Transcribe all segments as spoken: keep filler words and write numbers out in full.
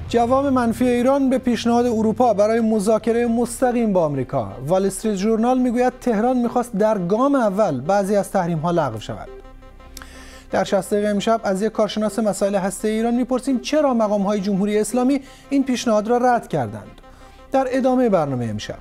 جواب منفی ایران به پیشنهاد اروپا برای مذاکره مستقیم با آمریکا. وال استریت ژورنال میگوید تهران میخواست در گام اول بعضی از تحریم‌ها لغو شود. در شصت دقیقه امشب از یک کارشناس مسائل هسته‌ای ایران میپرسیم چرا مقام‌های جمهوری اسلامی این پیشنهاد را رد کردند. در ادامه برنامه امشب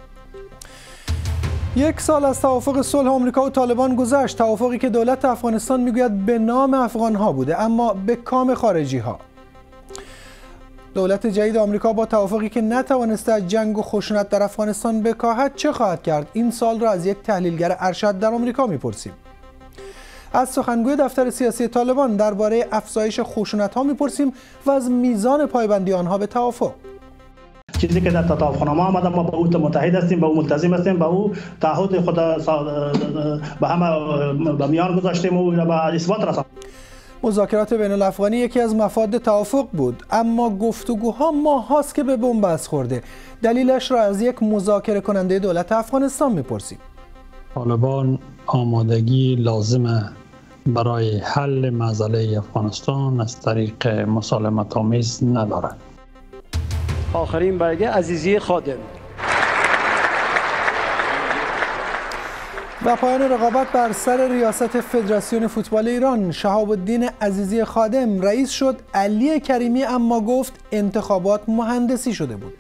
یک سال از توافق صلح آمریکا و طالبان گذشت، توافقی که دولت افغانستان میگوید به نام افغان‌ها بوده اما به کام خارجی‌ها. دولت جدید آمریکا با توافقی که نتوانسته از جنگ و خشونت در افغانستان بکاهد چه خواهد کرد؟ این سال را از یک تحلیلگر ارشد در آمریکا میپرسیم. از سخنگوی دفتر سیاسی طالبان درباره افزایش خشونت‌ها میپرسیم و از میزان پایبندی آنها به توافق. چیزی که در توافقنامه آمده ما با او متحد هستیم، با او ملتزم هستیم، با او تعهد خود به همه به میان گذاشتیم و به اثبات رساندیم. مذاکرات بین الافغانی یکی از مفاد توافق بود، اما گفتگوها ماهاست که به بنبست خورده. دلیلش را از یک مذاکره کننده دولت افغانستان میپرسیم. طالبان آمادگی لازمه برای حل مسئله افغانستان از طریق مسالمت آمیز ندارند. آخرین برگه عزیزی خادم. و پایان رقابت بر سر ریاست فدراسیون فوتبال ایران. شهاب الدین عزیزی خادم رئیس شد، علی کریمی اما گفت انتخابات مهندسی شده بود.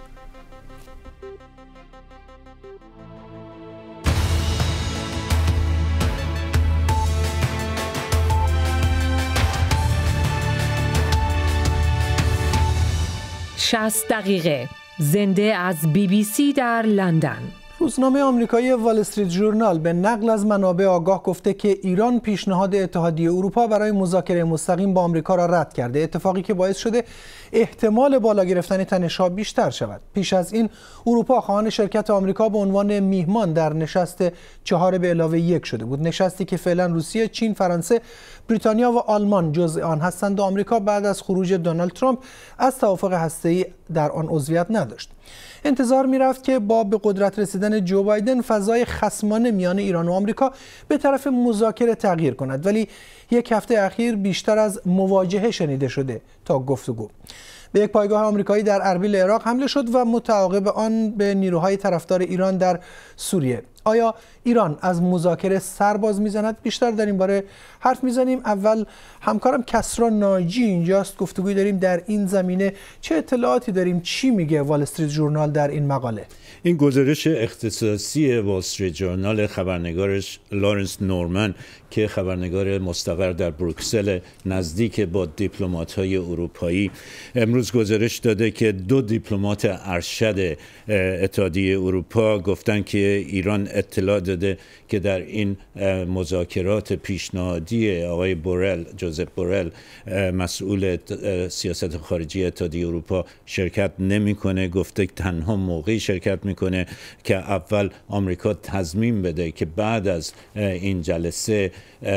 شصت دقیقه زنده از بی بی سی در لندن. روزنامه آمریکایی وال استریت ژورنال به نقل از منابع آگاه گفته که ایران پیشنهاد اتحادیه اروپا برای مذاکره مستقیم با آمریکا را رد کرده، اتفاقی که باعث شده احتمال بالا گرفتن تنش‌ها بیشتر شود. پیش از این اروپا خواهان شرکت آمریکا به عنوان میهمان در نشست چهار به علاوه یک شده بود، نشستی که فعلا روسیه، چین، فرانسه، بریتانیا و آلمان جزء آن هستند و آمریکا بعد از خروج دونالد ترامپ از توافق هسته‌ای در آن عضویت نداشت. انتظار می‌رفت که با به قدرت رسیدن جو بایدن فضای خصمانه میان ایران و آمریکا به طرف مذاکره تغییر کند، ولی یک هفته اخیر بیشتر از مواجهه شنیده شده تا گفتگو. به یک پایگاه آمریکایی در اربیل عراق حمله شد و متعاقب آن به نیروهای طرفدار ایران در سوریه. آیا ایران از مذاکره سر باز میزند؟ بیشتر در این باره حرف میزنیم. اول همکارم کسرا ناجی اینجاست، گفتگوی داریم در این زمینه. چه اطلاعاتی داریم؟ چی میگه وال استریت ژورنال در این مقاله؟ این گزارش اختصاصی وال استریت ژورنال، خبرنگارش لارنس نورمن که خبرنگار مستقر در بروکسل نزدیک با دیپلمات‌های اروپایی، امروز گزارش داده که دو دیپلمات ارشد اتحادیه اروپا گفتن که ایران اطلاع داده که در این مذاکرات پیشنهادی آقای بورل، جوزف بورل، مسئول سیاست خارجی اتحادیه اروپا شرکت نمیکنه. گفته تنها موقعی شرکت میکنه که اول آمریکا تضمین بده که بعد از این جلسه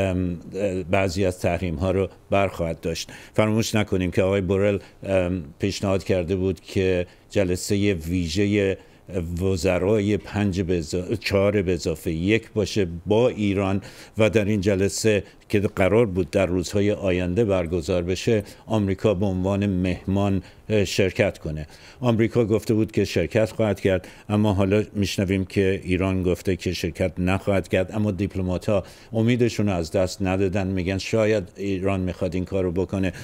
بعضی از تحریم ها رو برخواهد داشت. فراموش نکنیم که آقای بورل پیشنهاد کرده بود که جلسه ویژه وزرای پنج به چهار به اضافه یک باشه با ایران و در این جلسه که قرار بود در روزهای آینده برگزار بشه آمریکا به عنوان مهمان شرکت کنه. آمریکا گفته بود که شرکت خواهد کرد، اما حالا میشنویم که ایران گفته که شرکت نخواهد کرد. اما دیپلمات‌ها امیدشون رو از دست ندادن، میگن شاید ایران میخواد این کارو بکنه،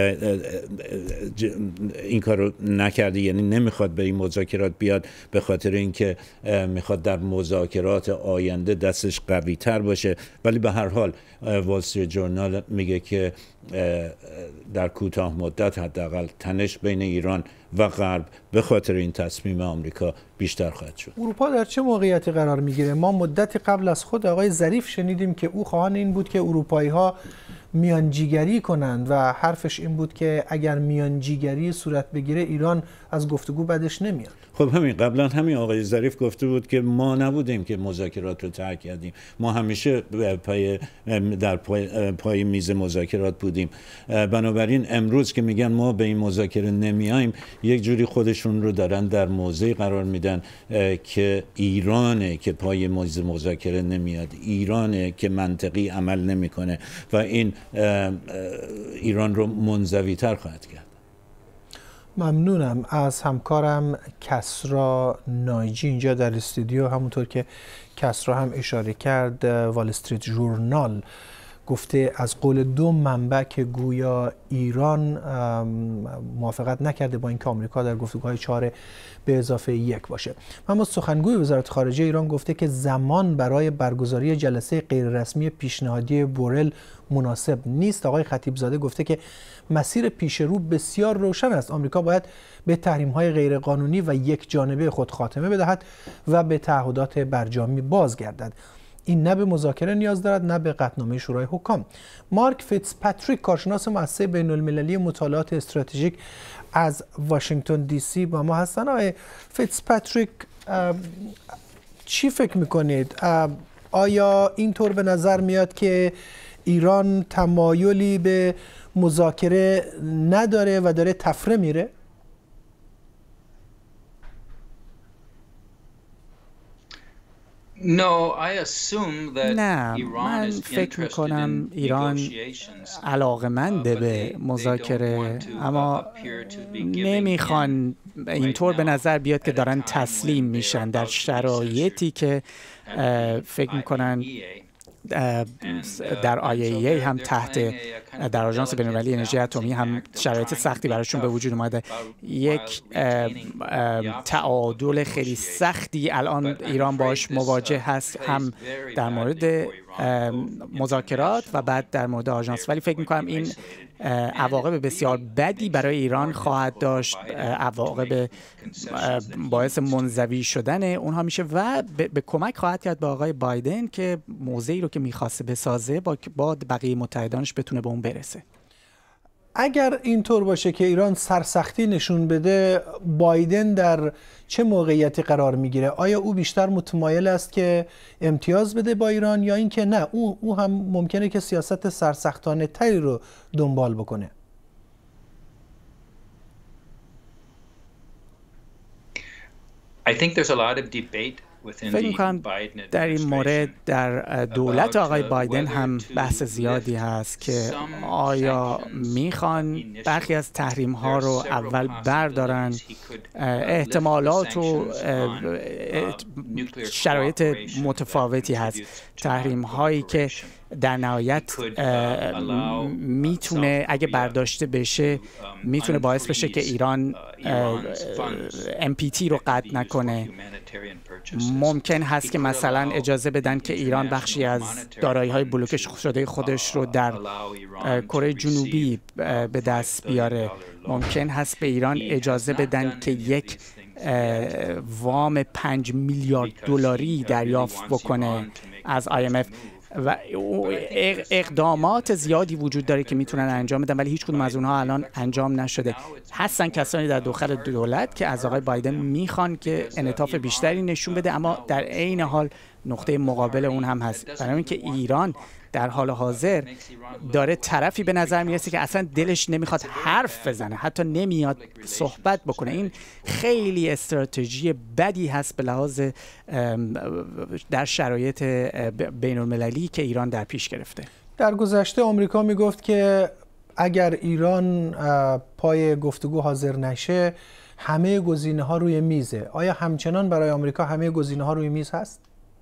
این کارو نکرده، یعنی نمیخواد به این مذاکرات بیاد به خاطر اینکه میخواد در مذاکرات آینده دستش قوی تر باشه. ولی به هر حال وال استریت ژورنال میگه که در کوتاه مدت حداقل تنش بین ایران و غرب به خاطر این تصمیم آمریکا بیشتر خواهد شد. اروپا در چه موقعیتی قرار میگیره؟ ما مدتی قبل از خود آقای ظریف شنیدیم که او خواهان این بود که اروپایی ها میانجیگری کنند و حرفش این بود که اگر میانجیگری صورت بگیره ایران از گفتگو بدش نمیاد. خب همین قبلا همین آقای ظریف گفته بود که ما نبودیم که مذاکرات رو ترک کردیم، ما همیشه پای در پای, پای میز مذاکرات بودیم. بنابراین امروز که میگن ما به این مذاکره نمیایم، یک جوری خودشون رو دارن در موضعی قرار میدن که ایرانه که پای میز مذاکره نمیاد، ایرانه که منطقی عمل نمیکنه و این ایران رو منزوی‌تر خواهد کرد. ممنونم از همکارم کسرا نایجی اینجا در استودیو. همونطور که کسرا هم اشاره کرد، وال استریت ژورنال گفته از قول دو منبع که گویا ایران موافقت نکرده با اینکه آمریکا در گفتگوهای چهار به اضافه یک باشه. اما سخنگوی وزارت خارجه ایران گفته که زمان برای برگزاری جلسه غیررسمی پیشنهادی بورل مناسب نیست. آقای خطیبزاده گفته که مسیر پیش رو بسیار روشن است. آمریکا باید به تحریم‌های غیرقانونی و یک جانبه خود خاتمه بدهد و به تعهدات برجامی بازگردد. این نه به مذاکره نیاز دارد نه به قطعنامه شورای حکام. مارک فیتزپاتریک، کارشناس مؤسسه بین المللی مطالعات استراتژیک از واشنگتن دی سی با ما هستن. آقای فیتزپاتریک، چی فکر میکنید؟ آیا اینطور به نظر میاد که ایران تمایلی به مذاکره نداره و داره تفره میره؟ نه، من فکر میکنم ایران علاقه‌منده به مذاکره، اما نمیخوان اینطور به نظر بیاد که دارن تسلیم میشن در شرایطی که فکر میکنن در آی ای ای هم تحت در آژانس بین‌المللی انرژی اتمی هم شرایط سختی براشون به وجود اومده. یک تعادل خیلی سختی الان ایران باش مواجه هست، هم در مورد مذاکرات و بعد در مورد آژانس. ولی فکر می‌کنم این عواقب بسیار بدی برای ایران خواهد داشت، عواقب باعث منزوی شدن اونها میشه و به کمک خواهد کرد به آقای بایدن که موضعی رو که میخواسته بسازه با با بقیه متحدانش بتونه به اون برسه. اگر اینطور باشه که ایران سرسختی نشون بده، بایدن در چه موقعیتی قرار میگیره؟ آیا او بیشتر متمایل است که امتیاز بده با ایران یا اینکه نه او او هم ممکنه که سیاست سرسختانه تری رو دنبال بکنه؟ I think there's a lot of debate. فکر می‌کنم در این مورد در دولت آقای بایدن هم بحث زیادی هست که آیا میخوان برخی از تحریم ها رو اول بردارن. احتمالات و شرایط متفاوتی هست. تحریم هایی که در نهایت میتونه اگه برداشته بشه میتونه باعث بشه که ایران ام پی تی رو قطع نکنه. ممکن هست که مثلا اجازه بدن که ایران بخشی از دارایی‌های بلوکش شده خودش رو در کره جنوبی به دست بیاره. ممکن هست به ایران اجازه بدن که یک وام پنج میلیارد دلاری دریافت بکنه از آی ام اف و اقدامات زیادی وجود داره که میتونن انجام بدن، ولی هیچ کدوم از اونها الان انجام نشده. هستن کسانی در داخل دولت که از آقای بایدن میخوان که انعطاف بیشتری نشون بده، اما در عین حال نقطه مقابل اون هم هست. برای اینکه ایران در حال حاضر داره طرفی به نظر میرسه که اصلا دلش نمیخواد حرف بزنه، حتی نمیاد صحبت بکنه. این خیلی استراتژی بدی هست به لحاظ در شرایط بین المللی که ایران در پیش گرفته. در گذشته آمریکا میگفت که اگر ایران پای گفتگو حاضر نشه همه گزینه ها روی میزه. آیا همچنان برای آمریکا همه گزینه ها روی میز هست؟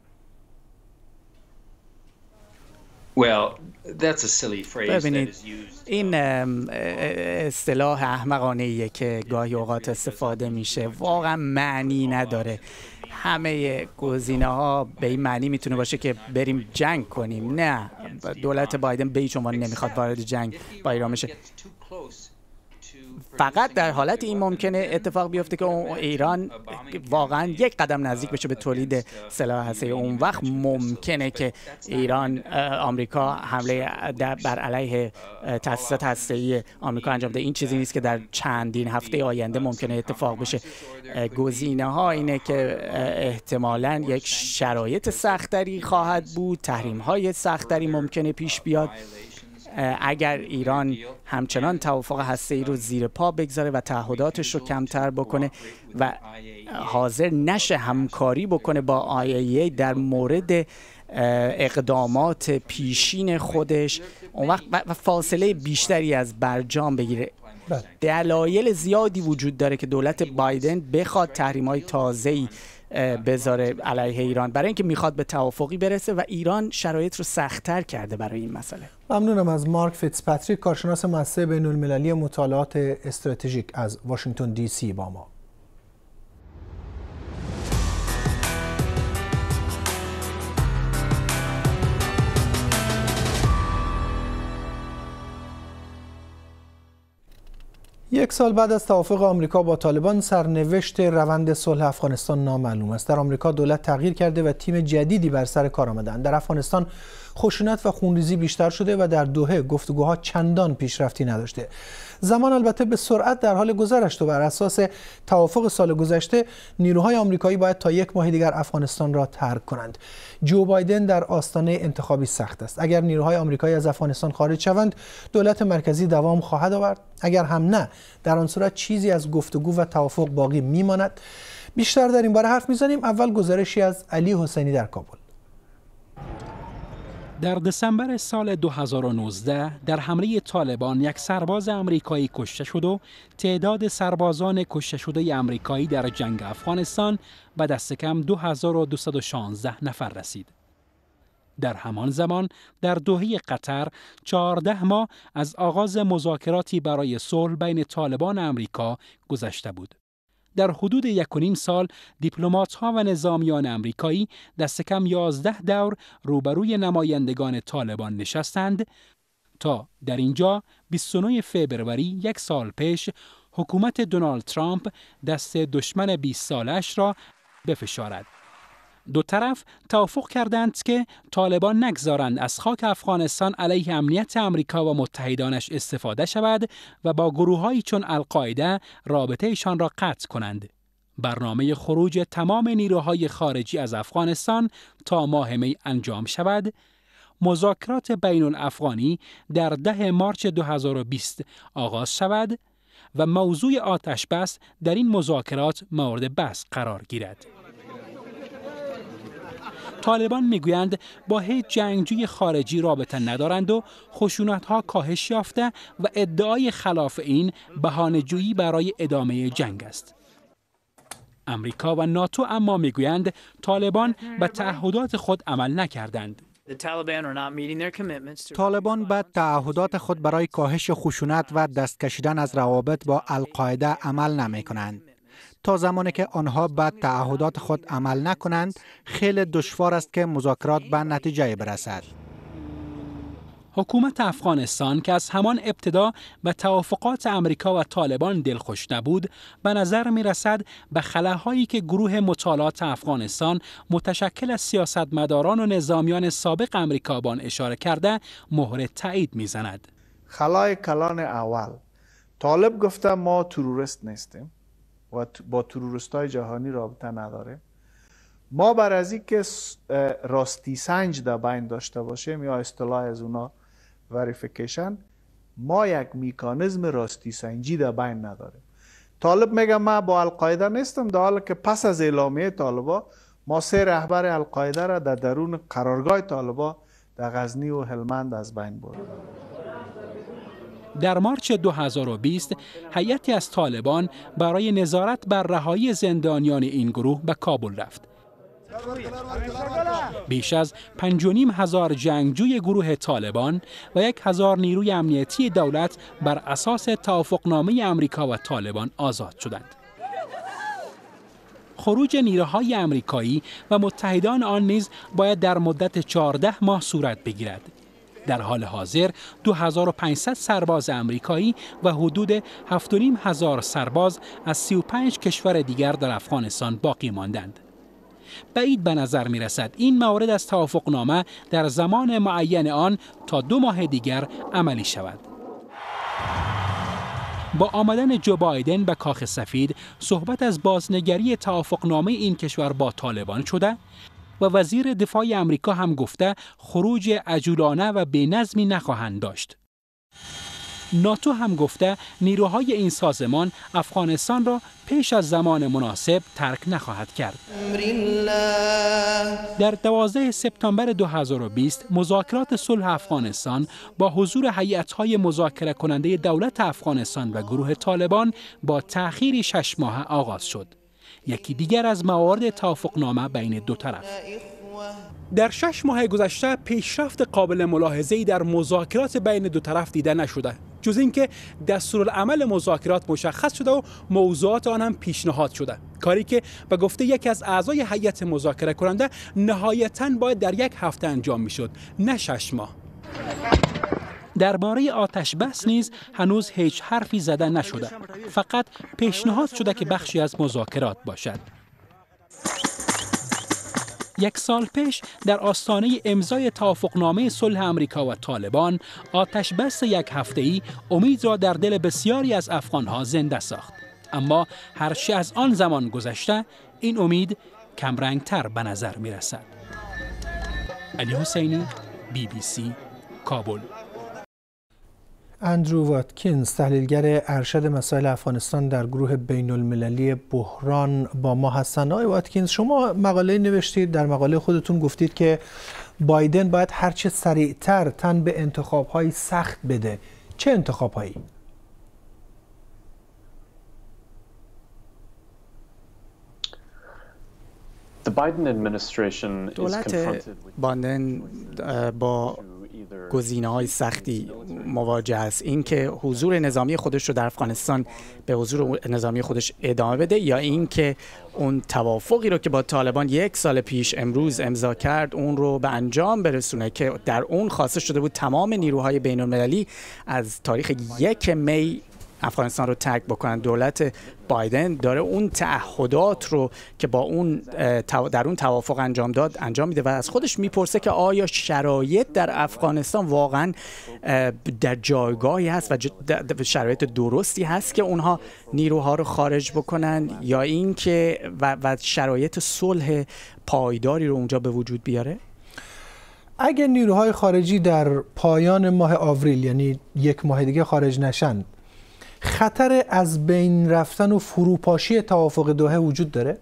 ببینید، این اصطلاح احمقانه‌ایه که گاهی اوقات استفاده میشه، واقعا معنی نداره. همه گزینه ها به این معنی میتونه باشه که بریم جنگ کنیم. نه، دولت بایدن به هیچ عنوان نمیخواد وارد جنگ با ایران بشه. فقط در حالت این ممکنه اتفاق بیفته که ایران واقعا یک قدم نزدیک بشه به تولید سلاح هسته‌ای. اون وقت ممکنه که ایران آمریکا حمله بر علیه تأسیسات هسته‌ای آمریکا انجام بده. این چیزی نیست که در چندین هفته آینده ممکنه اتفاق بشه. گزینه ها اینه که احتمالاً یک شرایط سخت‌تری خواهد بود، تحریم های سخت‌تری ممکنه پیش بیاد اگر ایران همچنان توافق هسته‌ای رو زیر پا بگذاره و تعهداتش رو کمتر بکنه و حاضر نشه همکاری بکنه با آی ای ای در مورد اقدامات پیشین خودش، اون وقت فاصله بیشتری از برجام بگیره. دلایل زیادی وجود داره که دولت بایدن بخواد تحریم‌های تازه‌ای بذاره علیه ایران، برای اینکه میخواد به توافقی برسه و ایران شرایط رو سخت‌تر کرده برای این مسئله. ممنونم از مارک فیتزپاتریک، کارشناس مؤسسه بین‌المللی مطالعات استراتژیک از واشنگتن دی سی با ما. یک سال بعد از توافق آمریکا با طالبان، سرنوشت روند صلح افغانستان نامعلوم است. در آمریکا دولت تغییر کرده و تیم جدیدی بر سر کار آمدند. در افغانستان خشونت و خونریزی بیشتر شده و در دوحه گفتگوها چندان پیشرفتی نداشته. زمان البته به سرعت در حال گذر است و بر اساس توافق سال گذشته نیروهای آمریکایی باید تا یک ماه دیگر افغانستان را ترک کنند. جو بایدن در آستانه انتخابی سخت است. اگر نیروهای آمریکایی از افغانستان خارج شوند، دولت مرکزی دوام خواهد آورد. اگر هم نه، در آن صورت چیزی از گفتگو و توافق باقی میماند. بیشتر در این باره حرف میزنیم. اول گزارشی از علی حسینی در کابل. در دسامبر سال دو هزار و نوزده در حمله طالبان یک سرباز آمریکایی کشته شد و تعداد سربازان کشته شده آمریکایی در جنگ افغانستان به دست کم دو هزار و دویست و شانزده نفر رسید. در همان زمان در دوحه قطر چهارده ماه از آغاز مذاکراتی برای صلح بین طالبان آمریکا گذشته بود. در حدود یک و نیم سال دیپلمات‌ها و نظامیان آمریکایی دست کم یازده دور روبروی نمایندگان طالبان نشستند تا در اینجا بیست و نه فوریه یک سال پیش حکومت دونالد ترامپ دست دشمن بیست سالش را بفشارد. دو طرف توافق کردند که طالبان نگذارند از خاک افغانستان علیه امنیت آمریکا و متحدانش استفاده شود و با گروه‌هایی چون القاعده رابطه‌شان را قطع کنند. برنامه خروج تمام نیروهای خارجی از افغانستان تا ماه می انجام شود. مذاکرات بین الافغانی در ده مارس دو هزار و بیست آغاز شود و موضوع آتش بس در این مذاکرات مورد بحث قرار گیرد. طالبان میگویند با هیچ جنگجوی خارجی رابطه ندارند و خشونت‌ها کاهش یافته و ادعای خلاف این بهانه‌جویی برای ادامه جنگ است. امریکا و ناتو اما میگویند طالبان به تعهدات خود عمل نکردند. طالبان به تعهدات خود برای کاهش خشونت و دست کشیدن از روابط با القاعده عمل نمی کنند. تا زمانی که آنها به تعهدات خود عمل نکنند، خیلی دشوار است که مذاکرات به نتیجه برسد. حکومت افغانستان که از همان ابتدا به توافقات امریکا و طالبان دلخوش نبود، به نظر می رسد به خلاهایی که گروه مطالعات افغانستان متشکل از سیاستمداران و نظامیان سابق امریکا بان اشاره کرده مهر تایید می زند. خلای کلان اول طالب گفته ما تروریست نیستیم و با تروریستای جهانی رابطه نداره. ما بر از این که راستی سنج در بین داشته باشیم یا اصطلاح از اونا وریفیکیشن، ما یک میکانیزم راستی سنجی در بین نداریم. طالب میگه ما با القاعده نیستم، در حالی که پس از اعلامیه طالبا ما سه رهبر القاعده را در درون قرارگاه طالبا در غزنی و هلمند از بین بردیم. در مارس دو هزار و بیست هیئتی از طالبان برای نظارت بر رهایی زندانیان این گروه به کابل رفت. بیش از پنج و نیم هزار جنگجوی گروه طالبان و یک هزار نیروی امنیتی دولت بر اساس توافقنامه امریکا و طالبان آزاد شدند. خروج نیروهای امریکایی و متحدان آن نیز باید در مدت چهارده ماه صورت بگیرد. در حال حاضر دو هزار و پانصد سرباز امریکایی و حدود هفت و نیم هزار سرباز از سی و پنج کشور دیگر در افغانستان باقی ماندند. بعید به نظر می رسد این مورد از توافقنامه در زمان معین آن تا دو ماه دیگر عملی شود. با آمدن جو بایدن به کاخ سفید، صحبت از بازنگری توافقنامه این کشور با طالبان شده و وزیر دفاع آمریکا هم گفته خروج عجولانه و بی‌نظمی نخواهند داشت. ناتو هم گفته نیروهای این سازمان افغانستان را پیش از زمان مناسب ترک نخواهد کرد. در دوازده سپتامبر دو هزار و بیست مذاکرات صلح افغانستان با حضور هیئت‌های مذاکره کننده دولت افغانستان و گروه طالبان با تأخیری شش ماه آغاز شد. یکی دیگر از موارد توافقنامه بین دو طرف. در شش ماه گذشته پیشرفت قابل ملاحظه‌ای در مذاکرات بین دو طرف دیده نشده، جز اینکه دستورالعمل مذاکرات مشخص شده و موضوعات آن هم پیشنهاد شده، کاری که به گفته یکی از اعضای هیئت مذاکره کننده نهایتاً باید در یک هفته انجام میشد، نه شش ماه. درباره آتش بس نیز هنوز هیچ حرفی زده نشده، فقط پیشنهاد شده که بخشی از مذاکرات باشد. یک سال پیش در آستانه امضای توافقنامه صلح آمریکا و طالبان، آتش بس یک هفته‌ای امید را در دل بسیاری از افغان‌ها زنده ساخت. اما هرچه از آن زمان گذشته، این امید کمرنگ‌تر به نظر می‌رسد. علی حسینی، بی بی سی، کابل. اندرو واتکینز، تحلیلگر ارشد مسائل افغانستان در گروه بین المللی بحران با ما هستند. آقای واتکینز، شما مقاله نوشتید، در مقاله خودتون گفتید که بایدن باید هرچه سریعتر تن به انتخاب‌های سخت بده. چه انتخاب‌هایی؟ دولت بایدن با گزینه‌های سختی مواجه است. اینکه حضور نظامی خودش رو در افغانستان به حضور نظامی خودش ادامه بده، یا اینکه اون توافقی رو که با طالبان یک سال پیش امروز امضا کرد اون رو به انجام برسونه که در اون خواسته شده بود تمام نیروهای بین‌المللی از تاریخ یک می افغانستان رو ترک بکنن. دولت بایدن داره اون تعهدات رو که با اون در اون توافق انجام داد انجام میده و از خودش میپرسه که آیا شرایط در افغانستان واقعا در جایگاهی هست و شرایط درستی هست که اونها نیروها رو خارج بکنن، یا اینکه و, و شرایط صلح پایداری رو اونجا به وجود بیاره؟ اگر نیروهای خارجی در پایان ماه آوریل، یعنی یک ماه دیگه، خارج نشن، خطر از بین رفتن و فروپاشی توافق دوحه وجود داره؟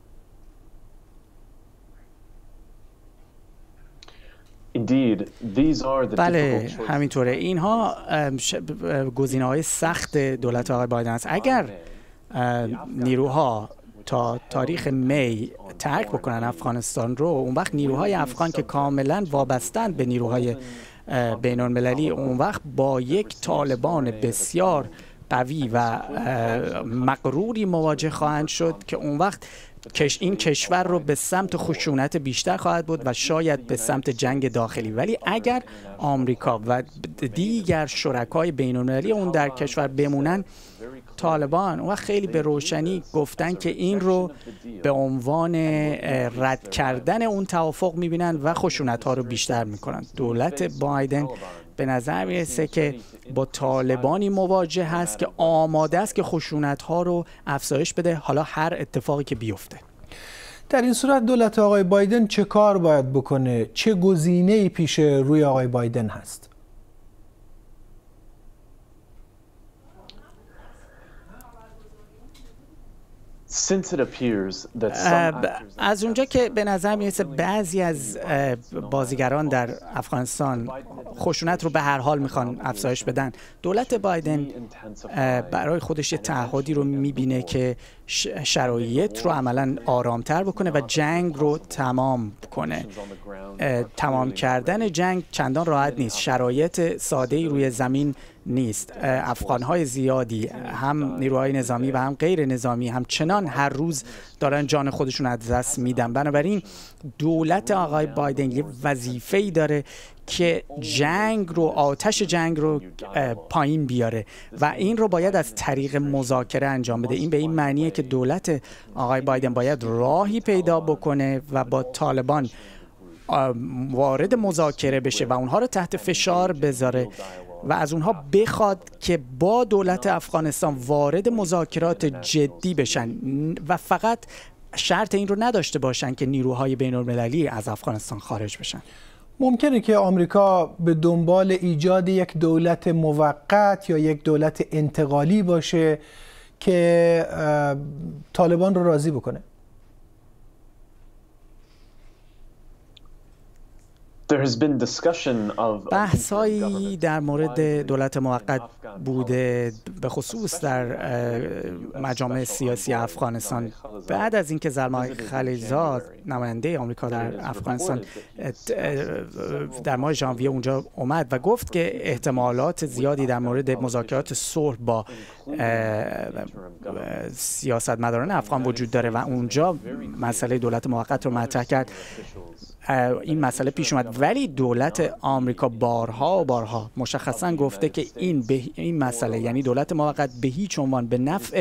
بله، همینطوره. اینها گزینه‌های سخت دولت آقای بایدن است. اگر نیروها تا تاریخ می ترک بکنن افغانستان رو، اون وقت نیروهای افغان که کاملا وابستند به نیروهای بین المللی، اون وقت با یک طالبان بسیار قوی و مغروری مواجه خواهند شد که اون وقت این کشور رو به سمت خشونت بیشتر خواهد بود و شاید به سمت جنگ داخلی. ولی اگر آمریکا و دیگر شرکای بین‌المللی اون در کشور بمونن، طالبان اون وقت خیلی به روشنی گفتن که این رو به عنوان رد کردن اون توافق میبینن و خشونت ها رو بیشتر میکنن. دولت بایدن به نظر میرسه که با طالبانی مواجه هست که آماده است که خشونت ها رو افزایش بده، حالا هر اتفاقی که بیفته. در این صورت دولت آقای بایدن چه کار باید بکنه؟ چه گزینه‌ای پیش روی آقای بایدن هست؟ از اونجا که به نظر میرسه بعضی از بازیگران در افغانستان خشونت رو به هر حال میخوان افزایش بدن، دولت بایدن برای خودش تعهدی رو میبینه که شرایط رو عملاً آرامتر بکنه و جنگ رو تمام کنه. تمام کردن جنگ چندان راحت نیست، شرایط ساده‌ای روی زمین نیست. افغان‌های زیادی، هم نیروهای نظامی و هم غیر نظامی، هم چنان هر روز دارن جان خودشون از دست میدن. بنابراین دولت آقای بایدن یه وظیفه‌ای داره که جنگ رو، آتش جنگ رو پایین بیاره و این رو باید از طریق مذاکره انجام بده. این به این معنیه که دولت آقای بایدن باید راهی پیدا بکنه و با طالبان وارد مذاکره بشه و اونها رو تحت فشار بذاره و از اونها بخواد که با دولت افغانستان وارد مذاکرات جدی بشن و فقط شرط این رو نداشته باشن که نیروهای بین المللی از افغانستان خارج بشن. ممکنه که آمریکا به دنبال ایجاد یک دولت موقت یا یک دولت انتقالی باشه که طالبان رو راضی بکنه؟ بحثایی در مورد دولت موقت بوده، به خصوص در مجامع سیاسی افغانستان. بعد از اینکه زلمای خلیلزاد نماینده آمریکا در افغانستان در ماه ژانویه اونجا اومد و گفت که احتمالات زیادی در مورد مذاکرات صلح با سیاستمداران افغان وجود داره و اونجا مسئله دولت موقت رو مطرح کرد، این مسئله پیش اومد. ولی دولت آمریکا بارها و بارها مشخصا گفته که این به این مسئله، یعنی دولت موقت، به هیچ عنوان به نفع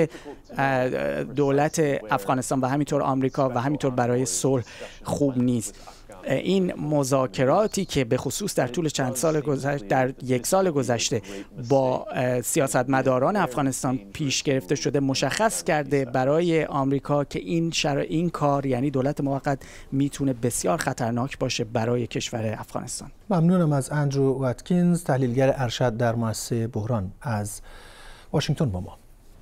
دولت افغانستان و همینطور آمریکا و همینطور برای صلح خوب نیست. این مذاکراتی که به خصوص در طول چند سال گذشته، در یک سال گذشته با سیاستمداران افغانستان پیش گرفته شده، مشخص کرده برای آمریکا که این شر... این کار، یعنی دولت موقت، میتونه بسیار خطرناک باشه برای کشور افغانستان. ممنونم از اندرو واتکینز، تحلیلگر ارشد در مؤسسه بحران از واشنگتن با ما.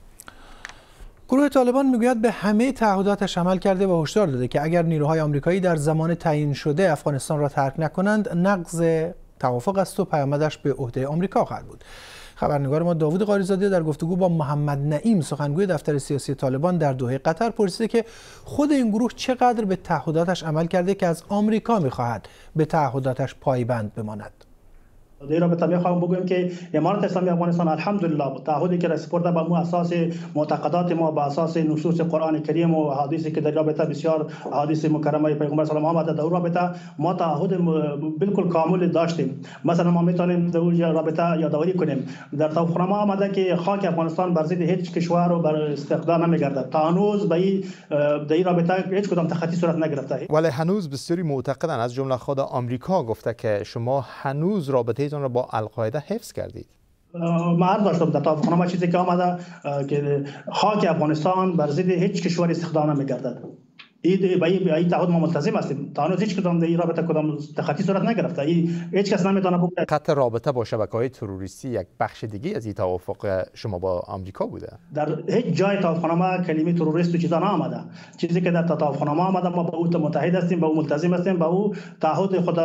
گروه طالبان میگوید به همه تعهداتش عمل کرده و هشدار داده که اگر نیروهای آمریکایی در زمان تعیین شده افغانستان را ترک نکنند، نقض توافق است و پیامدش به عهده آمریکا خواهد بود. خبرنگار ما داوود قاریزاده در گفتگو با محمد نعیم، سخنگوی دفتر سیاسی طالبان در دوحه قطر، پرسیده که خود این گروه چقدر به تعهداتش عمل کرده که از آمریکا میخواهد به تعهداتش پایبند بماند. در رابطه میخوام بگویم که امارت اسلامی افغانستان الحمدلله تعهدی که سپرده به ما اساس معتقدات ما، به اساس نصوص قرآن کریم و احادیثی که در رابطه بسیار احادیث مکرمه پیغمبر صلی الله علیه و آله در رابطه ما تعهد بالکل کامل داشتیم. مثلا ما میتونیم در رابطه یادآوری کنیم در توافقنامه آمده که خاک افغانستان بر ضد هیچ کشور و بر استقلال نمیگردد. تا هنوز به این در رابطه هیچ کدام تخطی صورت نگرفته. ولی هنوز بسیاری معتقدن، از جمله خود آمریکا گفته که شما هنوز رابطه را با القاعده حفظ کردید. ما عرض داشتم در توافقنامه چیزی که آمده که خاک افغانستان بر ضد هیچ کشور استخدام نمیگردد. این به این تعهد ما ملتزم هستیم. تا هنوز هیچ کدام در این رابطه کدام تخطی صورت نگرفته. این هیچ کس نمیتونه بگه. قطع رابطه با شبکه‌های تروریستی یک بخش دیگه از این توافق شما با آمریکا بوده. در هیچ جای توافقنامه کلمه تروریست و چیزا نآمده. چیزی که در توافقنامه آمده ما با او متحد هستیم، با او ملتزم هستیم، با او تعهد خود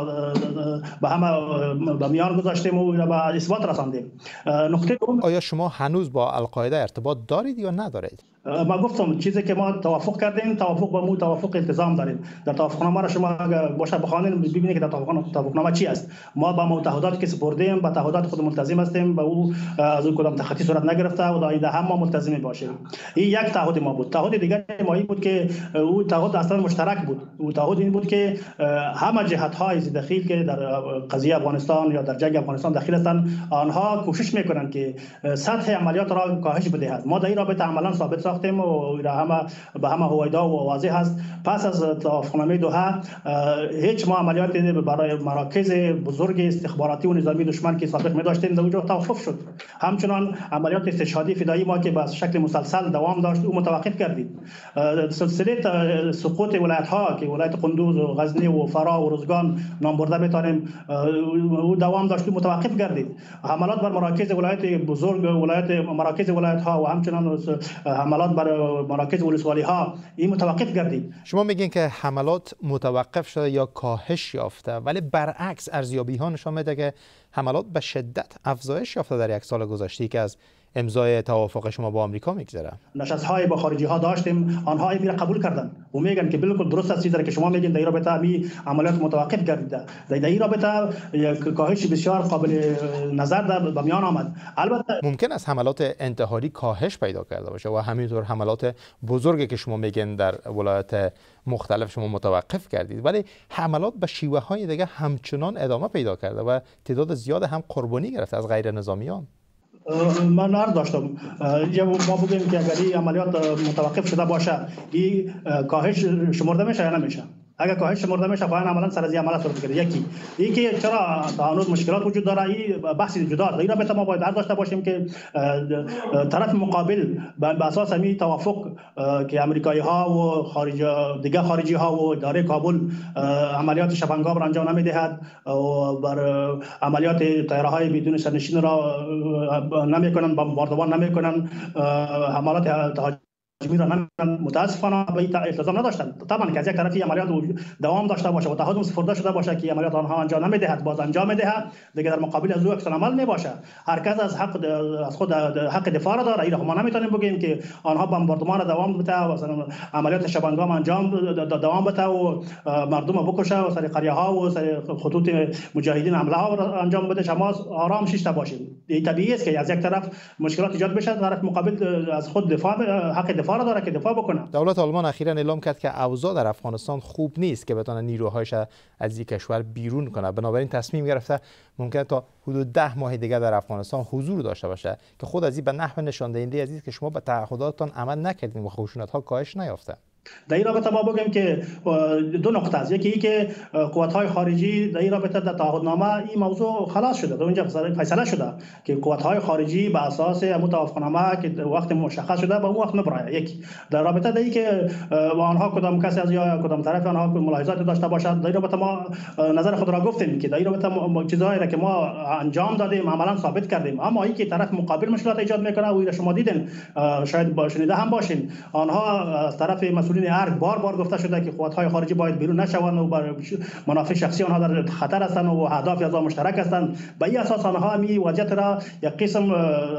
به همه به میان گذاشتیم و به اثبات رساندیم. نقطه دوم، آیا شما هنوز با القاعده ارتباط دارید یا ندارید؟ ما گفتم چیزی که ما توافق کردیم، توافق با مو توافق التزام داریم. در توافقنامه را شما باشه بخوانید ببینید که در توافقنامه چی است. ما با متحدات که سپردیم، با تعهدات خود ملتزم هستیم، با او از او کدام تخطی صورت نگرفته و در ایده هم ما ملتزم باشیم. این یک تعهد ما بود. تعهد دیگر ما این بود که او تعهد اصلا مشترک بود. او تعهد این بود که همه جهت های داخل که در قضیه افغانستان یا در جنگ افغانستان داخل هستند، آنها کوشش میکنند که سطح عملیات را کاهش بدهند. ما در این رابطه عملا ثابت ساختیم و همه به همه هویدا و واضح است. پس از توافقنامه دوحه هیچ ما عملیات برای مراکز بزرگ استخباراتی و نظامی دشمن که سابق می داشتیم در اونجا توقف شد. همچنان عملیات استشهادی فدایی ما که به شکل مسلسل دوام داشت او متوقف کردید. سلسله سقوط ولایت ها که ولایت قندوز و غزنی و فرا و روزگان نام برده بتانیم او دوام داشت متوقف کردید. حملات بر مراکز ولایت بزرگ ولایت مراکز ولایت ها و همچنان حملات بر مراکز ولسوالی ها این متوقف کردید. شما میگین که حملات متوقف شده یا کاهش یافته، ولی برعکس ارزیابی ها نشان میده که حملات به شدت افزایش یافته در یک سال گذشته که از امضای توافق شما با آمریکا میگذره. نشست‌های با خارجی ها داشتیم، آنها این را قبول کردن و میگن که بالکل درست است چیزی که شما میگین در این رابطه می عملیات متوقف گردیده. در این رابطه یک کاهش بسیار قابل نظر در به میان آمد. البته ممکن است حملات انتحاری کاهش پیدا کرده باشه و همینطور حملات بزرگی که شما میگین در ولایت مختلف شما متوقف کردید، ولی حملات به شیوه های دیگه همچنان ادامه پیدا کرده و تعداد زیاد هم قربانی گرفته از غیر نظامیان. من عرض داشتم ما بگیم که اگر این عملیات متوقف شده باشه این کاهش شمرده میشه یا نمیشه؟ اگر کاهش شمرده میشه پایان عملا سر از این عمل صورت میگیره. یکی یکی چرا تا هنوز مشکلات وجود داره، این بحث جدا است. این رابطه ما باید داشته باشیم که طرف مقابل به اساس همین توافق که امریکایی ها و خارج دیگه خارجی ها و اداره کابل عملیات شبانگاه را انجام نمیدهد و بر عملیات طیاره های بدون سرنشین را نمیکنن، بمباردمان نمیکنن، حملات تهاجمی را نمیکنن. متاسفانه به این التزام نداشتن. طبعا که از یک طرفی عملیات دوام داشته باشه و تعهد سپرده شده باشه که عملیات آنها انجام نمیدهد، باز انجام میدهد، دیگه در مقابل از او عکس العمل میباشه. هر کس از حق از خود حق دفاع را داره. این ما نمیتونیم بگیم که آنها بمباردمان دوام بده و مثلا عملیات شبانگاه انجام دوام بده و مردم بکشه و سر قریه ها و سر خطوط مجاهدین حمله ها انجام بده. شما آرام شیشته باشید. این طبیعی است که از یک طرف مشکلات ایجاد بشه، طرف مقابل از خود دفاع حق دفاع را داره که دفاع بکنه. دولت آلمان اخیراً اعلام کرد که اوضاع در افغانستان خوب نیست که بتونه نیروهایش از این کشور بیرون کنه. بنابراین تصمیم گرفته ممکن تا حدود ده ماه دیگر در افغانستان حضور داشته باشه که خود از این به نحو نشان دهنده از که شما به تعهداتتان عمل نکردین و خشونت‌ها کاهش نیافته. در این رابطه ما بگیم که دو نقطه است. یکی ای که قوت‌های خارجی در این رابطه در تعهدنامه این موضوع خلاص شده، در اونجا فیصله شده که قوت‌های خارجی به اساس همون توافقنامه که وقت مشخص شده به اون وقت میبره. یک در رابطه در این که آنها کدام کسی از یا کدام طرف آنها ملاحظات داشته باشند، در این رابطه ما نظر خود را گفتیم که در این رابطه چیزایی را که ما انجام دادیم عملاً ثابت کردیم. اما این که طرف مقابل مشکلات ایجاد میکنه و شما دیدین، شاید با شنیده هم باشین، آنها از طرف مسئولین ارگ بار بار گفته شده که قوت‌های خارجی باید بیرون نشوند و بر منافع شخصی آنها در خطر هستند و اهداف از آن مشترک هستند. به این اساس آنها همین وضعیت را یک قسم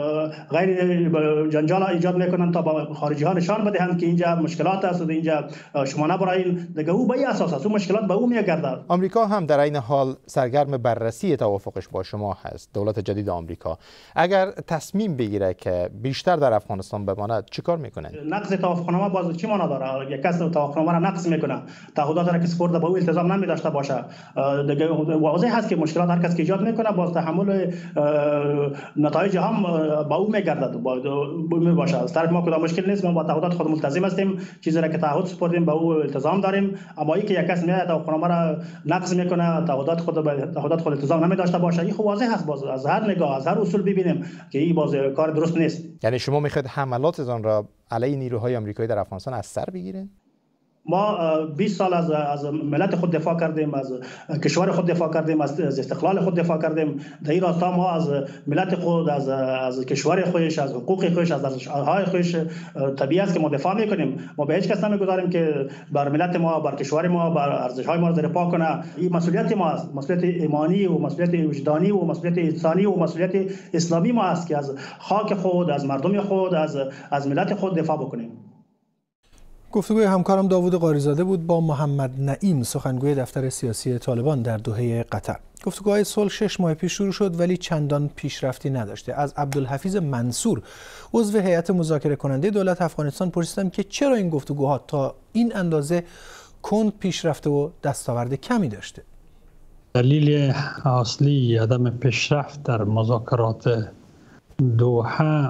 غیر جنجال ایجاد میکنند تا به خارجی ها نشان بدهند که اینجا مشکلات است و اینجا شما نبراین. دیگه او به این اساس است، اون مشکلات به او میگردد. آمریکا هم در این حال سرگرم بررسی توافقش با شما هست. دولت جدید آمریکا اگر تصمیم بگیره که بیشتر در افغانستان بماند چیکار میکنه؟ نقض توافقنامه باز چی معنا داره؟ یک کس توافقنامه را نقض میکنه، تعهدات را که سپرده به او التزام نمی داشته باشه، دیگه واضح هست که مشکلات هر کس که ایجاد میکنه باز تحمل نتایج هم با او میگردد می باشه. از طرف ما کدام مشکل نیست، ما با تعهدات خود ملتزم هستیم، چیزی را که تعهد سپردیم به او التزام داریم. اما اینکه یک کس میاد توافقنامه را نقض میکنه، تعهدات خود به تعهدات خود التزام نمی داشته باشه، این خب واضح هست. باز از هر نگاه از هر اصول ببینیم که این باز کار درست نیست. یعنی شما میخواید حملاتتان را علیه نیروهای آمریکایی در افغانستان از سر بگیرین؟ ما بیست سال از از ملت خود دفاع کردیم، از کشور خود دفاع کردیم، از استقلال خود دفاع کردیم. در این راستا ما از ملت خود، از از کشور خودش، از حقوق خودش، از ارزش‌های خودش طبیعی است که ما دفاع میکنیم. ما به هیچ کس نمیگذاریم که بر ملت ما، بر کشور ما، بر ارزش‌های ما زیر پا کنه. این مسئولیت ما است، مسئولیت ایمانی و مسئولیت وجدانی و مسئولیت انسانی و مسئولیت اسلامی ما است که از خاک خود، از مردم خود، از از ملت خود دفاع بکنیم. گفتگوی همکارم داوود قاریزاده بود با محمد نعیم، سخنگوی دفتر سیاسی طالبان در دوحه قطر. گفتگوهای صلح شش ماه پیش شروع شد ولی چندان پیشرفتی نداشته. از عبدالحفیظ منصور، عضو هیئت مذاکره کننده دولت افغانستان، پرسیدم که چرا این گفتگوها تا این اندازه کند پیشرفته و دستاورد کمی داشته. دلیل اصلی عدم پیشرفت در مذاکرات دوحه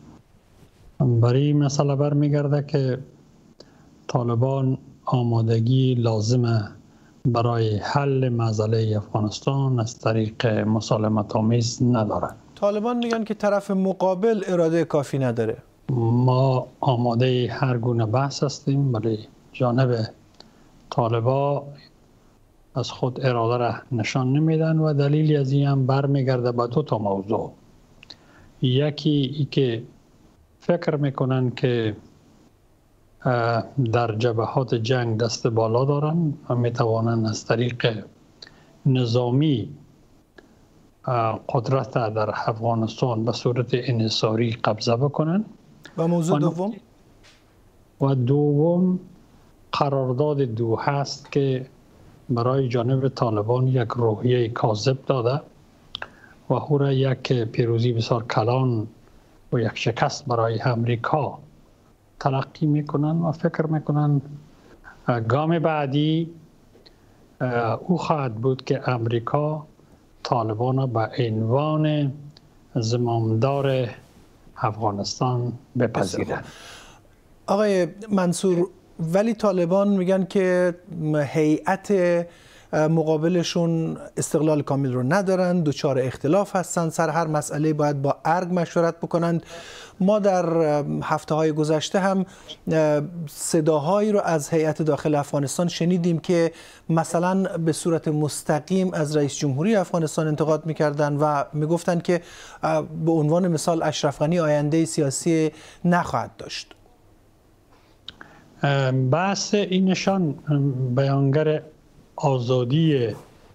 برای این مسئله برمیگرده که طالبان آمادگی لازمه برای حل مسئله افغانستان از طریق مسالمت آمیز ندارند. طالبان میگن که طرف مقابل اراده کافی نداره. ما آماده هر گونه بحث هستیم، ولی جانب طالبان از خود اراده را نشان نمیدن و دلیلی از این هم برمیگرده به دو تا موضوع. یکی ای که فکر میکنن که در جبهات جنگ دست بالا دارن و میتوانند از طریق نظامی قدرت در افغانستان به صورت انحصاری قبضه بکنن. و موضوع دوم؟ و دوم قرارداد دوحه است که برای جانب طالبان یک روحیه کاذب داده و او را یک پیروزی بسیار کلان و یک شکست برای امریکا تلقی میکنن و فکر میکنن گام بعدی او خواهد بود که امریکا طالبان به عنوان زمامدار افغانستان بپذیرد. آقای منصور، ولی طالبان میگن که هیئت مقابلشون استقلال کامل رو ندارن، دچار اختلاف هستن، سر هر مسئله باید با ارگ مشورت بکنند. ما در هفته های گذشته هم صداهایی رو از هیئت داخل افغانستان شنیدیم که مثلا به صورت مستقیم از رئیس جمهوری افغانستان انتقاد میکردن و میگفتن که به عنوان مثال اشرف غنی آینده سیاسی نخواهد داشت. بحث اینشان بیانگر آزادی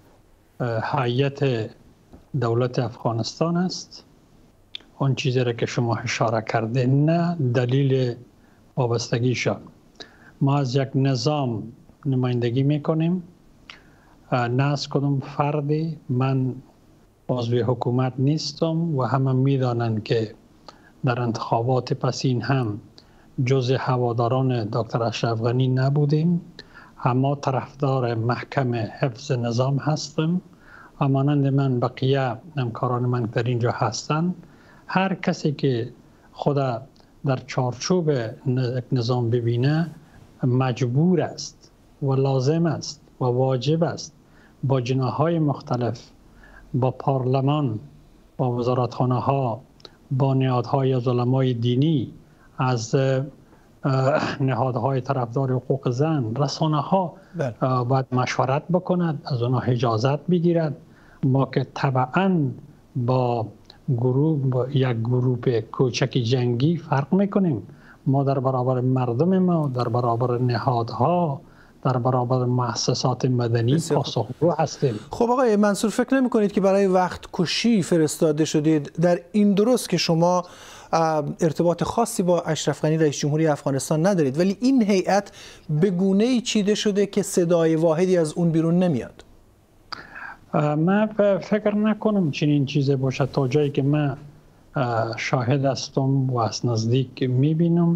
هیئت دولت افغانستان است. اون چیزی را که شما اشاره کرده نه دلیل وابستگیشان. ما از یک نظام نمایندگی میکنیم، نه از کدام فردی. من عضو حکومت نیستم و همه میدانند که در انتخابات پسین هم جز هواداران دکتر اشرف غنی نبودیم. اما طرفدار محکم حفظ نظام هستم. همانند من بقیه همکاران من در اینجا هستند. هر کسی که خود در چارچوب نظام ببینه مجبور است و لازم است و واجب است با جناح‌های مختلف، با پارلمان، با وزارتخانه ها، با نهادهای از علمای دینی، از نهادهای طرفدار حقوق زن، رسانه ها باید مشورت بکند، از آنها اجازت بگیرد. ما که طبعا با گروه با یک گروه کوچک جنگی فرق میکنیم. ما در برابر مردم ما، در برابر نهادها، در برابر مؤسسات مدنی پاسخگو هستیم. خب آقای منصور، فکر نمی کنید که برای وقت کشی فرستاده شدید؟ در این درست که شما ارتباط خاصی با اشرف غنی رئیس جمهوری افغانستان ندارید، ولی این هیئت به گونه‌ای چیده شده که صدای واحدی از اون بیرون نمیاد. من فکر نکنم چنین چیزی باشد. تا جایی که من شاهد هستم و از نزدیک میبینم،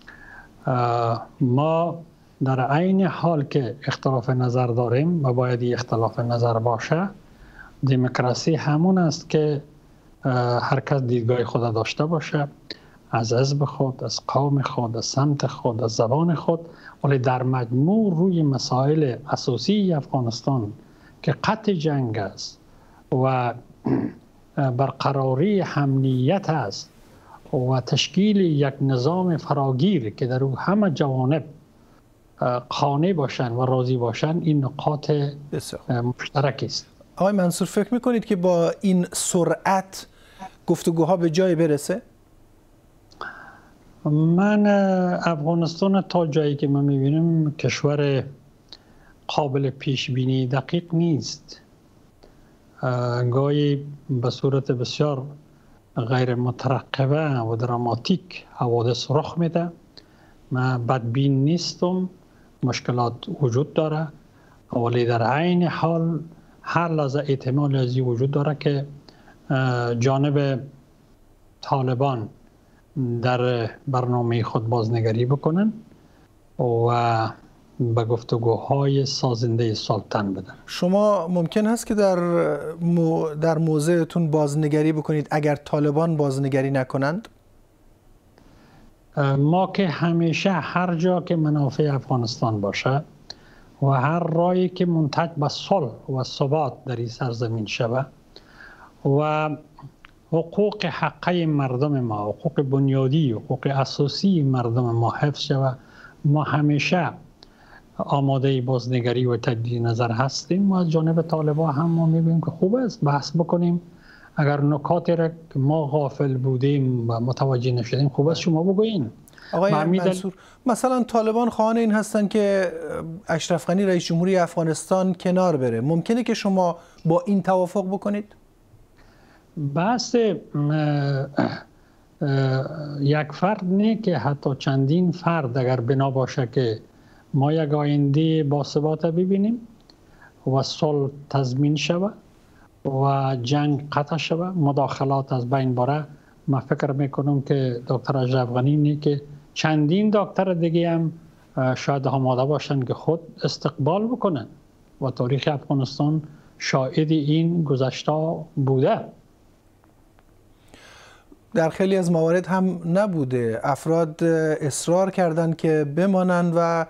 ما در عین حال که اختلاف نظر داریم و باید اختلاف نظر باشه، دموکراسی همون است که هر کس دیدگاه خود داشته باشه، از حزب خود، از قوم خود، از سمت خود، از زبان خود، ولی در مجموع روی مسائل اساسی افغانستان که قطع جنگ است و برقراری امنیت است و تشکیل یک نظام فراگیر که در او همه جوانب قانع باشند و راضی باشند، این نقاط مشترک است. آقای منصور، فکر میکنید که با این سرعت گفتگوها به جای برسه؟ من افغانستان تا جایی که من میبینم کشور قابل پیش بینی دقیق نیست. گاهی به صورت بسیار غیر مترقبه و دراماتیک حوادث رخ میده. من بدبین نیستم، مشکلات وجود داره، ولی در عین حال هر لحظه احتمال از این وجود داره که جانب طالبان در برنامه خود بازنگری بکنن و به گفتگوهای سازنده سلطان بدن. شما ممکن هست که در مو در موضعتون بازنگری بکنید اگر طالبان بازنگری نکنند؟ ما که همیشه هر جا که منافع افغانستان باشه و هر راهی که منتج به صلح و ثبات در این سرزمین شود و حقوق حقه مردم ما، حقوق بنیادی، حقوق اساسی مردم ما حفظ شود، ما همیشه آماده بازنگری و تجدید نظر هستیم. و از جانب طالبان هم ما میبینیم که خوب است بحث بکنیم. اگر نکاتی را که ما غافل بودیم و متوجه نشدیم خوب است شما بگویین. آقای منصور، مثلا طالبان خواهان این هستند که اشرف غنی رئیس جمهوری افغانستان کنار بره. ممکنه که شما با این توافق بکنید؟ بحث یک فرد نه که حتی چندین فرد اگر بنا باشه که ما یک آینده با ثبات ببینیم و صلح تضمین شود و جنگ قطع شود، مداخلات از بین بره. من فکر میکنم که دکتر اشرف غنی نه که چندین دکتر دیگه هم شاید آماده باشند که خود استقبال بکنن و تاریخ افغانستان شاهد این گذشته بوده. در خیلی از موارد هم نبوده. افراد اصرار کردند که بمانند و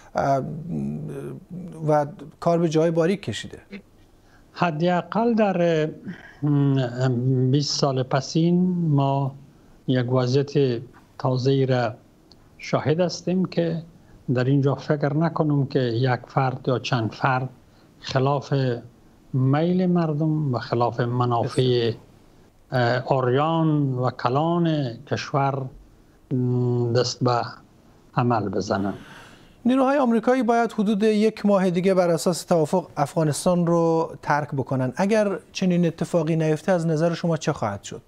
و کار به جای باریک کشیده. حداقل در بیست سال پسین ما یک وضعیت تازه‌ای را شاهد هستیم که در اینجا فکر نکنم که یک فرد یا چند فرد خلاف میل مردم و خلاف منافع آریان و کلان کشور دست به عمل بزنند. نیروهای آمریکایی باید حدود یک ماه دیگه بر اساس توافق افغانستان رو ترک بکنن. اگر چنین اتفاقی نیفته از نظر شما چه خواهد شد؟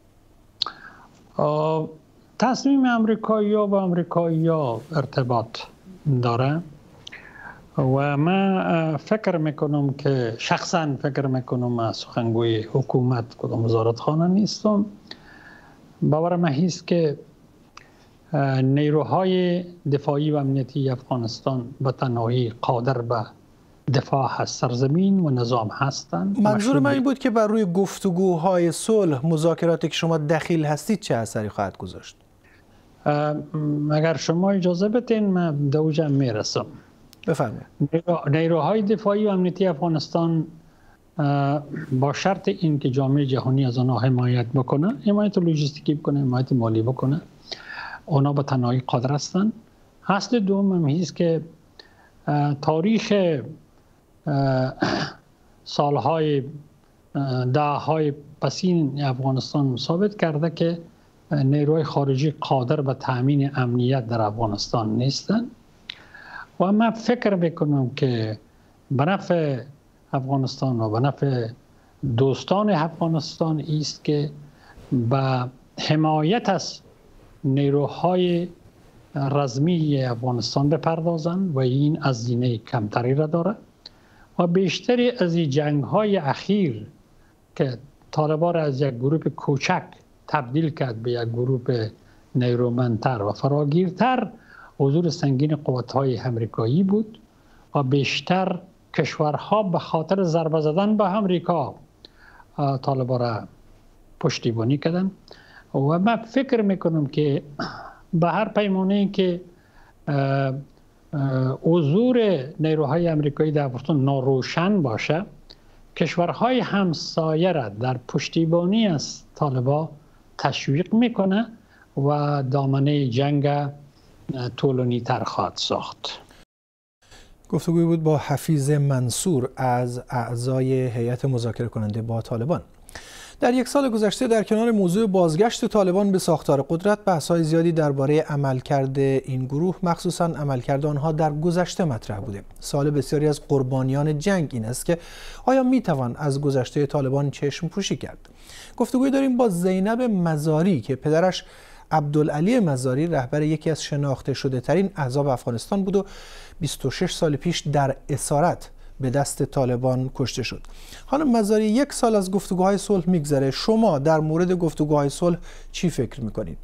تصمیم آمریکایی ها با آمریکایی ها ارتباط داره و من فکر میکنم که شخصا فکر میکنم سخنگوی حکومت کدام وزارتخانه نیستم. باورم هست که نیروهای دفاعی و امنیتی افغانستان به تنهایی قادر به دفاع از سرزمین و نظام هستند. منظور من این بود که بر روی گفتگوهای صلح، مذاکراتی که شما دخیل هستید چه اثری خواهد گذاشت؟ اگر شما اجازه بدین من به اوجم میرسم. بفرمایید. نیروهای دفاعی و امنیتی افغانستان با شرط این که جامعه جهانی از آنها حمایت بکنه، حمایت لوجستیکی بکنه، حمایت مالی بکنه، اونا به تنهایی قادر هستند. اصل دوم هم هست که تاریخ سالهای دههای پسین افغانستان ثابت کرده که نیروهای خارجی قادر به تأمین امنیت در افغانستان نیستند و من فکر میکنم که به نفع افغانستان و به نفع دوستان افغانستان است که به حمایت از نیروهای رزمی افغانستان بپردازند و این هزینه کمتری را داره و بیشتری از این جنگ های اخیر که طالبان از یک گروه کوچک تبدیل کرد به یک گروه نیرومندتر و فراگیرتر حضور سنگین قوت‌های آمریکایی بود و بیشتر کشورها به خاطر ضربه زدن به آمریکا طالبان را پشتیبانی کردند و من فکر میکنم که به هر پیمانه‌ای که حضور نیروهای آمریکایی در افغانستان ناروشن باشه، کشورهای همسایه را در پشتیبانی از طالبان تشویق میکنه و دامنه جنگ طولانی تر خواهد ساخت. گفتگوی بود با حفیظ منصور از اعضای هیئت مذاکره کننده با طالبان. در یک سال گذشته در کنار موضوع بازگشت طالبان به ساختار قدرت، بحث‌های زیادی درباره عملکرد این گروه، مخصوصاً عملکرد آنها در گذشته مطرح بوده. سوال بسیاری از قربانیان جنگ این است که آیا میتوان از گذشته طالبان چشم پوشی کرد؟ گفتگوی داریم با زینب مزاری که پدرش عبدالعلی مزاری رهبر یکی از شناخته شده ترین احزاب افغانستان بود و بیست و شش سال پیش در اسارت به دست طالبان کشته شد. خانم مزاری، یک سال از گفتگوهای صلح میگذره، شما در مورد گفتگوهای صلح چی فکر میکنید؟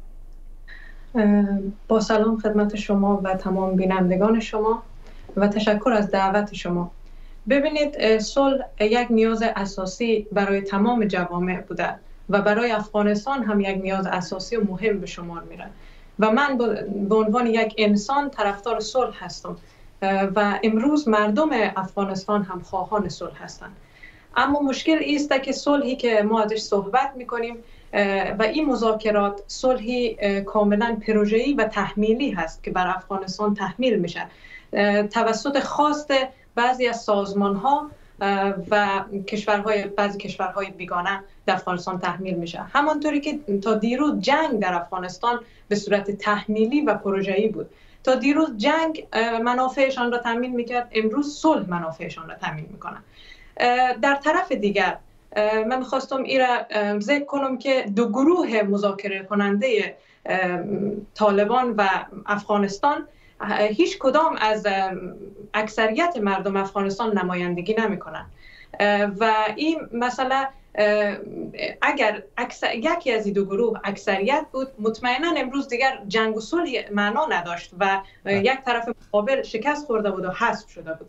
با سلام خدمت شما و تمام بینندگان شما و تشکر از دعوت شما. ببینید، صلح یک نیاز اساسی برای تمام جوامع بوده و برای افغانستان هم یک نیاز اساسی و مهم به شمار میره و من به عنوان یک انسان طرفدار صلح هستم و امروز مردم افغانستان هم خواهان صلح هستند. اما مشکل است که صلحی که ما ازش صحبت میکنیم و این مذاکرات صلحی کاملا پروژه‌ای و تحمیلی هست که بر افغانستان تحمیل میشه توسط خواست بعضی از سازمان‌ها و کشورهای بعضی کشورهای بیگانه در افغانستان تحمیل میشه. همانطوری که تا دیروز جنگ در افغانستان به صورت تحمیلی و پروژه‌ای بود. تا دیروز جنگ منافعشان را تامین میکرد، امروز صلح منافعشان را تامین میکنه. در طرف دیگر من خواستم این را ذکر کنم که دو گروه مذاکره کننده طالبان و افغانستان هیچ کدام از اکثریت مردم افغانستان نمایندگی نمیکنن و این مسئله اگر اکثر یکی از این دو گروه اکثریت بود، مطمئنا امروز دیگر جنگ و صلح معنا نداشت و یک طرف مقابل شکست خورده بود و حذف شده بود.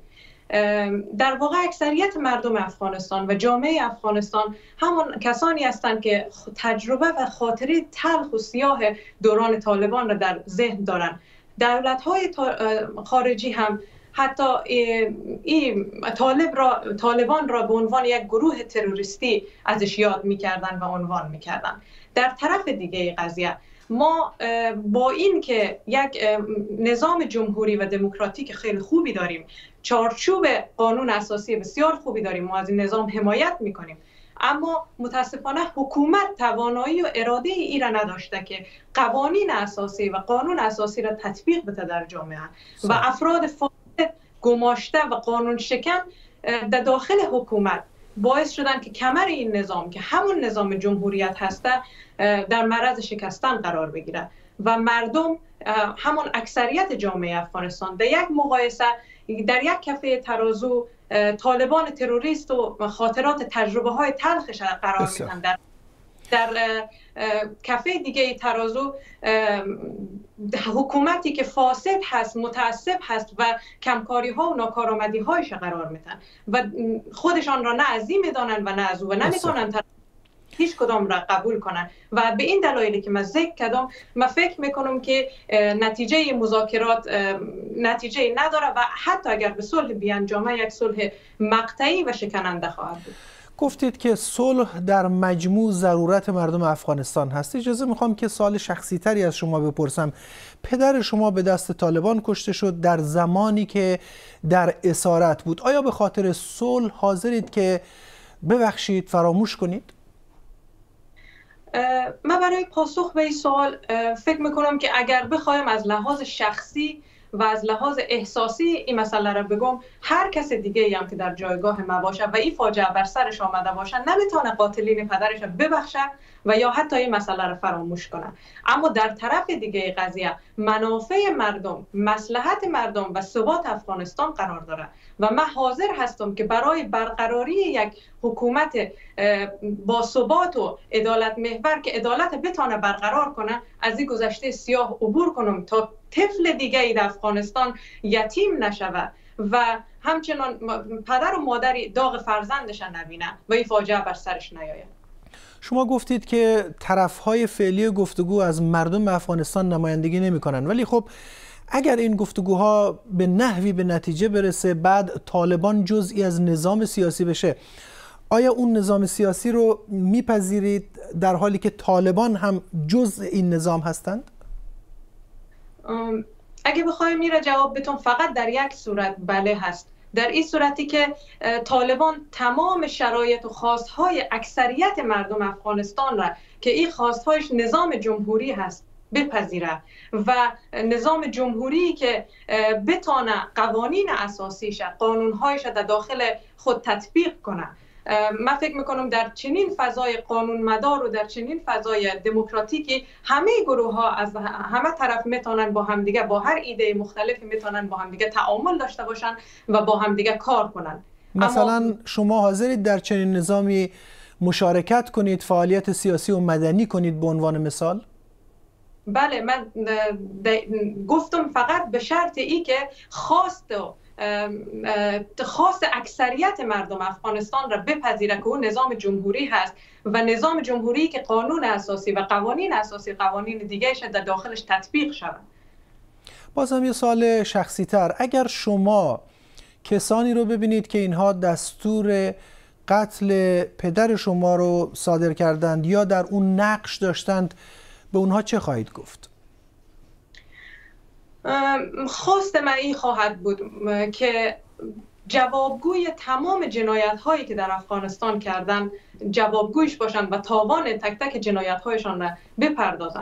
در واقع اکثریت مردم افغانستان و جامعه افغانستان همون کسانی هستند که تجربه و خاطره تلخ و سیاه دوران طالبان را در ذهن دارند. دولت‌های خارجی هم حتی این طالب را طالبان را به عنوان یک گروه تروریستی ازش یاد می‌کردند و عنوان می‌کردند. در طرف دیگه قضیه ما با این که یک نظام جمهوری و دموکراتیک خیلی خوبی داریم، چارچوب قانون اساسی بسیار خوبی داریم، ما از این نظام حمایت میکنیم، اما متاسفانه حکومت توانایی و اراده ای را نداشته که قوانین اساسی و قانون اساسی را تطبیق بده در جامعه و افراد فاسد، گماشته و قانون شکن در داخل حکومت باعث شدن که کمر این نظام که همون نظام جمهوریت هسته در معرض شکستن قرار بگیره و مردم، همون اکثریت جامعه افغانستان در یک مقایسه در یک کفه ترازو طالبان تروریست و خاطرات تجربه های تلخش قرار میدن، در در کفه دیگه ترازو حکومتی که فاسد هست، متعصب هست و کمکاری ها و ناکارآمدی هایش قرار میدن و خودشان را نه از این میدانن و نه از او و نمیتونن هیچ کدام را قبول کنن و به این دلایلی که من ذکر کردم من فکر میکنم که نتیجه مذاکرات نتیجه نداره و حتی اگر به صلح بیانجامه یک صلح مقطعی و شکننده خواهد بود. گفتید که صلح در مجموع ضرورت مردم افغانستان هست. اجازه میخوام که سوال شخصی تری از شما بپرسم. پدر شما به دست طالبان کشته شد در زمانی که در اسارت بود. آیا به خاطر صلح حاضرید که ببخشید، فراموش کنید؟ من برای پاسخ به این سوال فکر میکنم که اگر بخوایم از لحاظ شخصی و از لحاظ احساسی این مسئله را بگم، هر کس دیگه هم که در جایگاه ما باشه و این فاجعه بر سرش آمده باشه نمیتونه قاتلین پدرش را ببخشه و یا حتی این مسئله را فراموش کنه. اما در طرف دیگه قضیه منافع مردم، مصلحت مردم و ثبات افغانستان قرار داره و من حاضر هستم که برای برقراری یک حکومت با ثبات و عدالت محور که عدالت بتونه برقرار کنه از این گذشته سیاه عبور کنم تا طفل دیگه ای در افغانستان یتیم نشود و همچنان پدر و مادری داغ فرزندش نبینه و این فاجعه بر سرش نیاید. شما گفتید که طرف‌های فعلی گفتگو از مردم افغانستان نمایندگی نمی‌کنند، ولی خب اگر این گفتگوها به نحوی به نتیجه برسه، بعد طالبان جزئی از نظام سیاسی بشه، آیا اون نظام سیاسی رو میپذیرید در حالی که طالبان هم جزء این نظام هستند؟ اگه بخوایم میره جواب بتون فقط در یک صورت بله هست. در این صورتی که طالبان تمام شرایط و خواستهای اکثریت مردم افغانستان را که این خواستهایش نظام جمهوری هست بپذیره و نظام جمهوری که بتانه قوانین اساسیش، قانونهایش در داخل خود تطبیق کنه. من فکر میکنم در چنین فضای قانون مدار و در چنین فضای دموکراتیکی همه گروه ها از همه طرف میتونن با همدیگه با هر ایده مختلفی میتونن با همدیگه تعامل داشته باشن و با همدیگه کار کنن. مثلا اما شما حاضرید در چنین نظامی مشارکت کنید، فعالیت سیاسی و مدنی کنید به عنوان مثال؟ بله، من گفتم فقط به شرط ای که خواست و خواست اکثریت مردم افغانستان را بپذیره که اون نظام جمهوری هست و نظام جمهوری که قانون اساسی و قوانین اساسی قوانین دیگه شد در داخلش تطبیق شود. بازم یه سوال شخصی تر، اگر شما کسانی رو ببینید که اینها دستور قتل پدر شما رو صادر کردند یا در اون نقش داشتند، به اونها چه خواهید گفت؟ خواست من این خواهد بود که جوابگوی تمام جنایت هایی که در افغانستان کردن جوابگویش باشند و تاوان تک تک جنایت هایشان را بپردازند.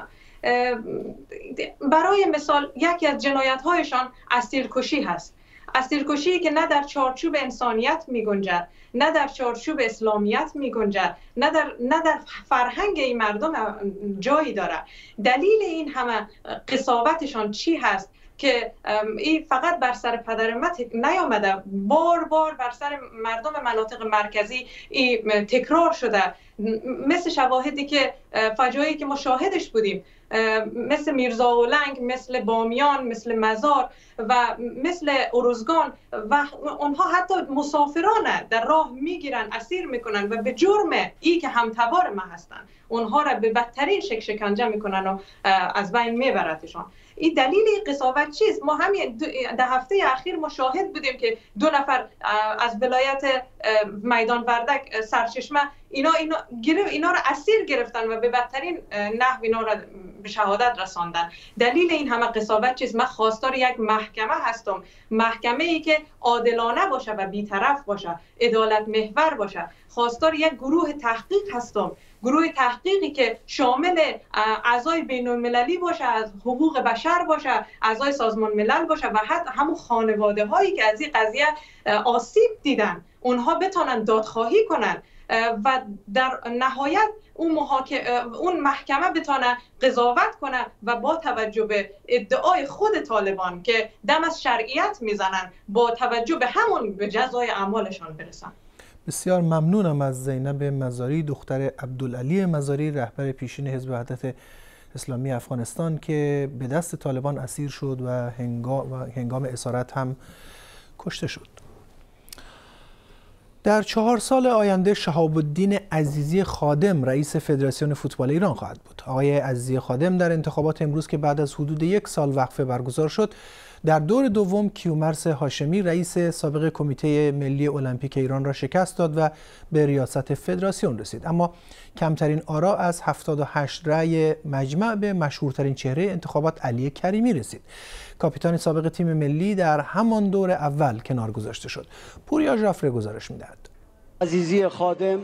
برای مثال یکی از جنایت هایشان اسیرکشی هست. اسیرکشی که نه در چارچوب انسانیت می گنجد، نه در چارچوب اسلامیت می گنجد، نه در, نه در فرهنگ این مردم جایی داره. دلیل این همه قساوتشان چی هست که این فقط بر سر پدر من نیامده، بار بار بر سر مردم مناطق مرکزی این تکرار شده، مثل شواهدی که فجایعی که ما شاهدش بودیم. مثل میرزاولنگ، مثل بامیان، مثل مزار و مثل ارزگان و اونها حتی مسافران در راه میگیرن، اسیر میکنن و به جرم ای که همتبار ما هستن اونها را به بدترین شکل شکنجه میکنن و از بین میبرتشان. این دلیل قضاوت چیست؟ ما همین در هفته اخیر مشاهد بودیم که دو نفر از ولایت میدان وردک سرچشمه اینا اینا اینا را اسیر گرفتن و به بدترین نحو اینا را به شهادت رساندن. دلیل این همه قضاوت چیست؟ من خواستار یک محکمه هستم، محکمه ای که عادلانه باشه و بی‌طرف باشه، عدالت محور باشه. خواستار یک گروه تحقیق هستم، گروه تحقیقی که شامل اعضای بین المللی باشه، از حقوق بشر باشه، اعضای سازمان ملل باشه و حتی همون خانواده هایی که از این قضیه آسیب دیدن اونها بتونن دادخواهی کنن و در نهایت اون محاکمه اون محکمه بتونه قضاوت کنه و با توجه به ادعای خود طالبان که دم از شرعیت میزنن با توجه به همون به جزای اعمالشان برسن. بسیار ممنونم از زینب مزاری، دختر عبدالعلی مزاری، رهبر پیشین حزب وحدت اسلامی افغانستان که به دست طالبان اسیر شد و هنگام, و هنگام اسارت هم کشته شد. در چهار سال آینده شهاب الدین عزیزی خادم رئیس فدراسیون فوتبال ایران خواهد بود. آقای عزیزی خادم در انتخابات امروز که بعد از حدود یک سال وقفه برگزار شد، در دور دوم کیومرث هاشمی رئیس سابق کمیته ملی المپیک ایران را شکست داد و به ریاست فدراسیون رسید. اما کمترین آرا از هفتاد و هشت رأی مجمع به مشهورترین چهره انتخابات علی کریمی رسید. کاپیتان سابق تیم ملی در همان دور اول کنار گذاشته شد. پوریا ژافره گزارش می‌دهد. عزیزی خادم،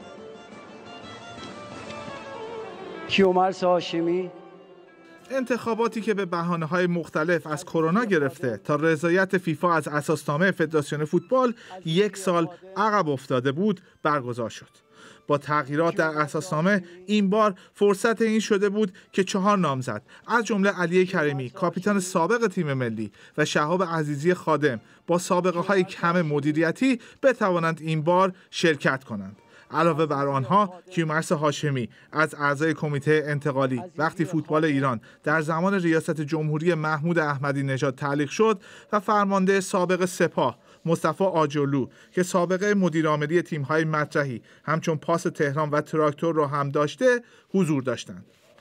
کیومرث هاشمی. انتخاباتی که به بهانه‌های مختلف از کرونا گرفته تا رضایت فیفا از اساسنامه فدراسیون فوتبال یک سال عقب افتاده بود برگزار شد. با تغییرات در اساسنامه این بار فرصت این شده بود که چهار نامزد از جمله علی کریمی کاپیتان سابق تیم ملی و شهاب عزیزی خادم با سابقه های کم مدیریتی بتوانند این بار شرکت کنند. علاوه بر آنها کیومرث هاشمی از اعضای کمیته انتقالی وقتی فوتبال ایران در زمان ریاست جمهوری محمود احمدی نژاد تعلیق شد و فرمانده سابق سپاه مصطفی آجرلو که سابقه مدیرعاملی تیم‌های مطرحی همچون پاس تهران و تراکتور را هم داشته حضور داشتند.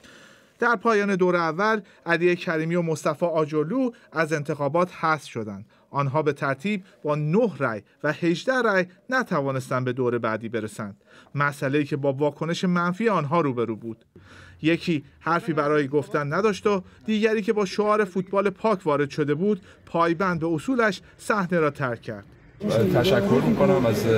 در پایان دور اول علی کریمی و مصطفی آجرلو از انتخابات حذف شدند. آنها به ترتیب با نه رأی و هجده رأی نتوانستند به دور بعدی برسند. مسئله‌ای که با واکنش منفی آنها روبرو بود. یکی حرفی برای گفتن نداشت و دیگری که با شعار فوتبال پاک وارد شده بود پایبند به اصولش صحنه را ترک کرد. تشکر میکنم از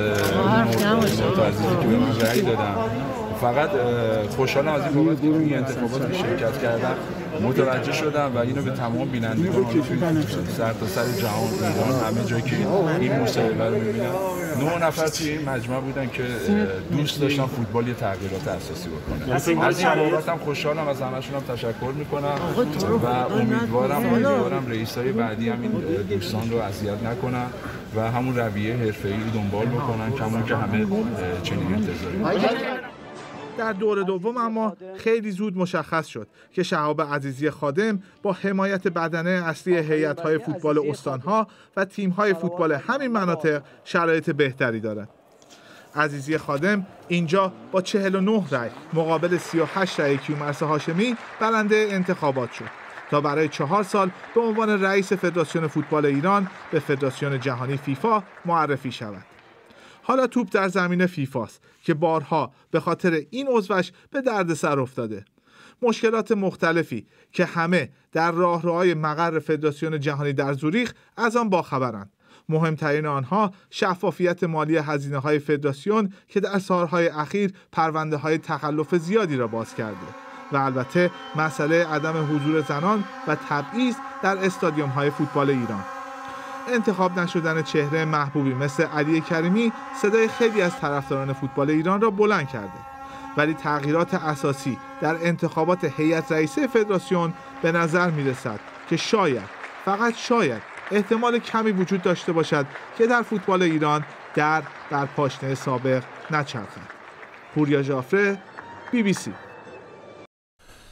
معترضینی که به من رأی دادن. فقط خوشحالم از این بابت که توی انتخابات شرکت کردم، متوجه شدم و اینو به تمام بینندگان سر تا سر جهان، ایران، همه جایی که این مصاحبه رو می‌بینن، نه نفر توی این مجمع بودن که دوست داشتن فوتبال یه تغییرات اساسی بکنه. از این بابت هم خوشحالم، از همشون هم تشکر میکنم و امیدوارم امیدوارم رئیسای بعدی هم این دوستان رو اذیت نکنن و همون رویه حرفه‌ای دنبال بکنن کمون که همه چنین انتظاری. در دور دوم اما خیلی زود مشخص شد که شهاب عزیزی خادم با حمایت بدنه اصلی هیئت‌های فوتبال استان‌ها و تیم‌های فوتبال همین مناطق شرایط بهتری دارد. عزیزی خادم اینجا با چهل و نه رأی مقابل سی و هشت رأی کیومرث هاشمی برنده انتخابات شد تا برای چهار سال به عنوان رئیس فدراسیون فوتبال ایران به فدراسیون جهانی فیفا معرفی شود. حالا توپ در زمین فیفاست که بارها به خاطر این عضوش به دردسر افتاده. مشکلات مختلفی که همه در راهروهای مقر فدراسیون جهانی در زوریخ از آن باخبرند. مهمترین آنها شفافیت مالی هزینه‌های فدراسیون که در سالهای اخیر پرونده‌های تخلف زیادی را باز کرده و البته مسئله عدم حضور زنان و تبعیض در استادیوم‌های فوتبال ایران. انتخاب نشدن چهره محبوبی مثل علی کریمی صدای خیلی از طرفداران فوتبال ایران را بلند کرده، ولی تغییرات اساسی در انتخابات هیئت رئیسه فدراسیون به نظر می‌رسد که شاید، فقط شاید، احتمال کمی وجود داشته باشد که در فوتبال ایران در بر پاشنه سابق نچرخد. پوریا ژافره، بی بی سی.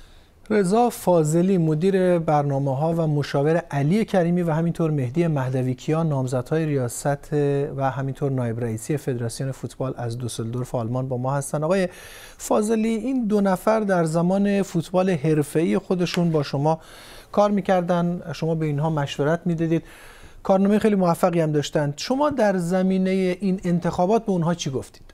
رضا فاضلی مدیر برنامه‌ها و مشاور علی کریمی و همینطور مهدی مهدویکیان نامزدهای ریاست و همینطور نایب رئیسی فدراسیون فوتبال از دوسلدورف آلمان با ما هستن. آقای فاضلی، این دو نفر در زمان فوتبال حرفه‌ای خودشون با شما کار می‌کردن، شما به اینها مشورت می‌دادید، کارنامه خیلی موفقی هم داشتند. شما در زمینه این انتخابات به اونها چی گفتید؟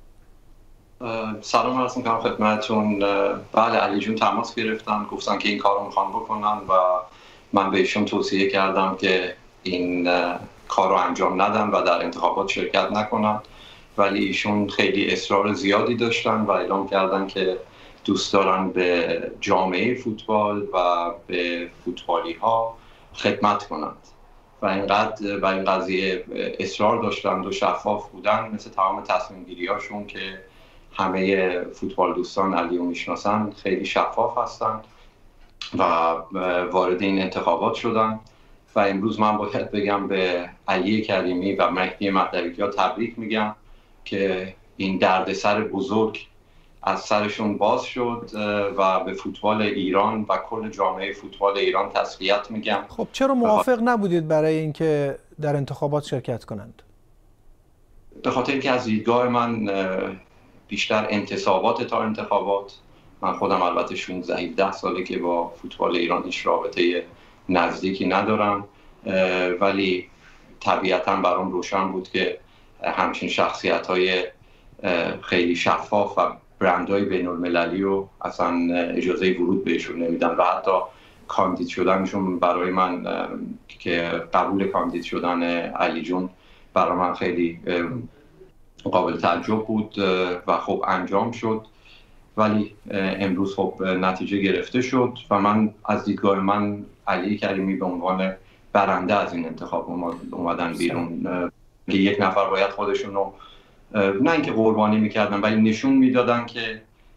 سلام عرض می‌کنم خدمتتون. بله، علی جون تماس گرفتن، گفتن که این کار رو میخوان بکنن و من بهشون توصیه کردم که این کار رو انجام ندن و در انتخابات شرکت نکنن، ولی ایشون خیلی اصرار زیادی داشتن و اعلام کردن که دوست دارن به جامعه فوتبال و به فوتبالی ها خدمت کنند و اینقدر برای این قضیه اصرار داشتن و شفاف بودن، مثل تمام تصمیم گیری هاشون که همه فوتبال دوستان علی رو میشناسن خیلی شفاف هستن و وارد این انتخابات شدن. و امروز من باید بگم به علی کریمی و مهدی مهدویکیان تبریک میگم که این دردسر بزرگ از سرشون باز شد و به فوتبال ایران و کل جامعه فوتبال ایران تسلیت میگم. خب چرا موافق نبودید برای اینکه در انتخابات شرکت کنند؟ به خاطر اینکه از دیدگاه من بیشتر انتصابات تا انتخابات، من خودم البته شانزده هفده ساله که با فوتبال ایران هیچ رابطه نزدیکی ندارم، ولی طبیعتاً برام روشن بود که همچین شخصیت‌های خیلی شفاف و برندهای بین المللی رو اصلا اجازه ورود بهشون نمیدن و حتی کاندید شدنشون برای من که قبول کاندید شدن علی جون برای من خیلی قابل تعجب بود و خب انجام شد. ولی امروز خب نتیجه گرفته شد و من از دیدگاه من علی کریمی به عنوان برنده از این انتخاب اومدن بیرون که یک نفر باید خودشون رو نه اینکه قربانی میکردن ولی نشون میدادن که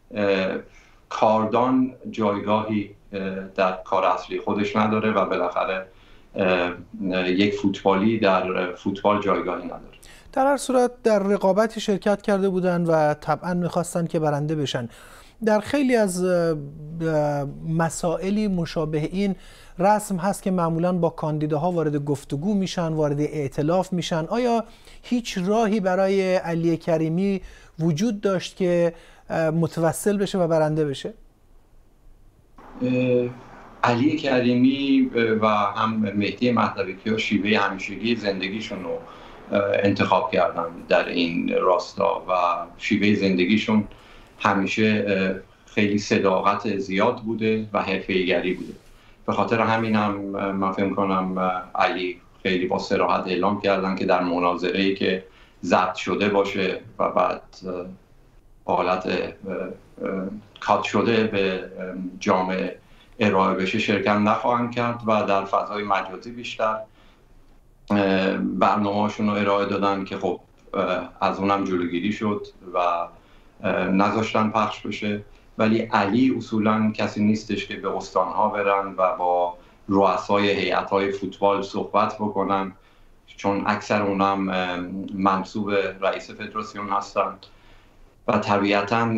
کاردان جایگاهی در کار اصلی خودش نداره و بالاخره یک فوتبالی در فوتبال جایگاهی نداره. در هر صورت در رقابتی شرکت کرده بودن و طبعا میخواستن که برنده بشن. در خیلی از مسائلی مشابه این رسم هست که معمولا با کاندیداها وارد گفتگو میشن، وارد ائتلاف میشن. آیا هیچ راهی برای علی کریمی وجود داشت که متوسل بشه و برنده بشه؟ علی کریمی و هم مهدی مهدویکیان شیوه همیشگی زندگیشون رو انتخاب کردن در این راستا و شیوه زندگیشون همیشه خیلی صداقت زیاد بوده و حرفه‌ای‌گری بوده. به خاطر همین هم من فکر کنم علی خیلی با صراحت اعلام کردن که در مناظره‌ای که ضبط شده باشه و بعد حالت کات شده به جامعه ارائه بشه شرکت نخواهند کرد و در فضای مجازی بیشتر برنامه‌هاشون رو ارائه دادن که خب از اونم جلوگیری شد و نذاشتن پخش بشه. ولی علی اصولاً کسی نیستش که به استانها برن و با رؤسای هیئت‌های فوتبال صحبت بکنن، چون اکثر اونم منصوب رئیس فدراسیون هستن و طبیعتاً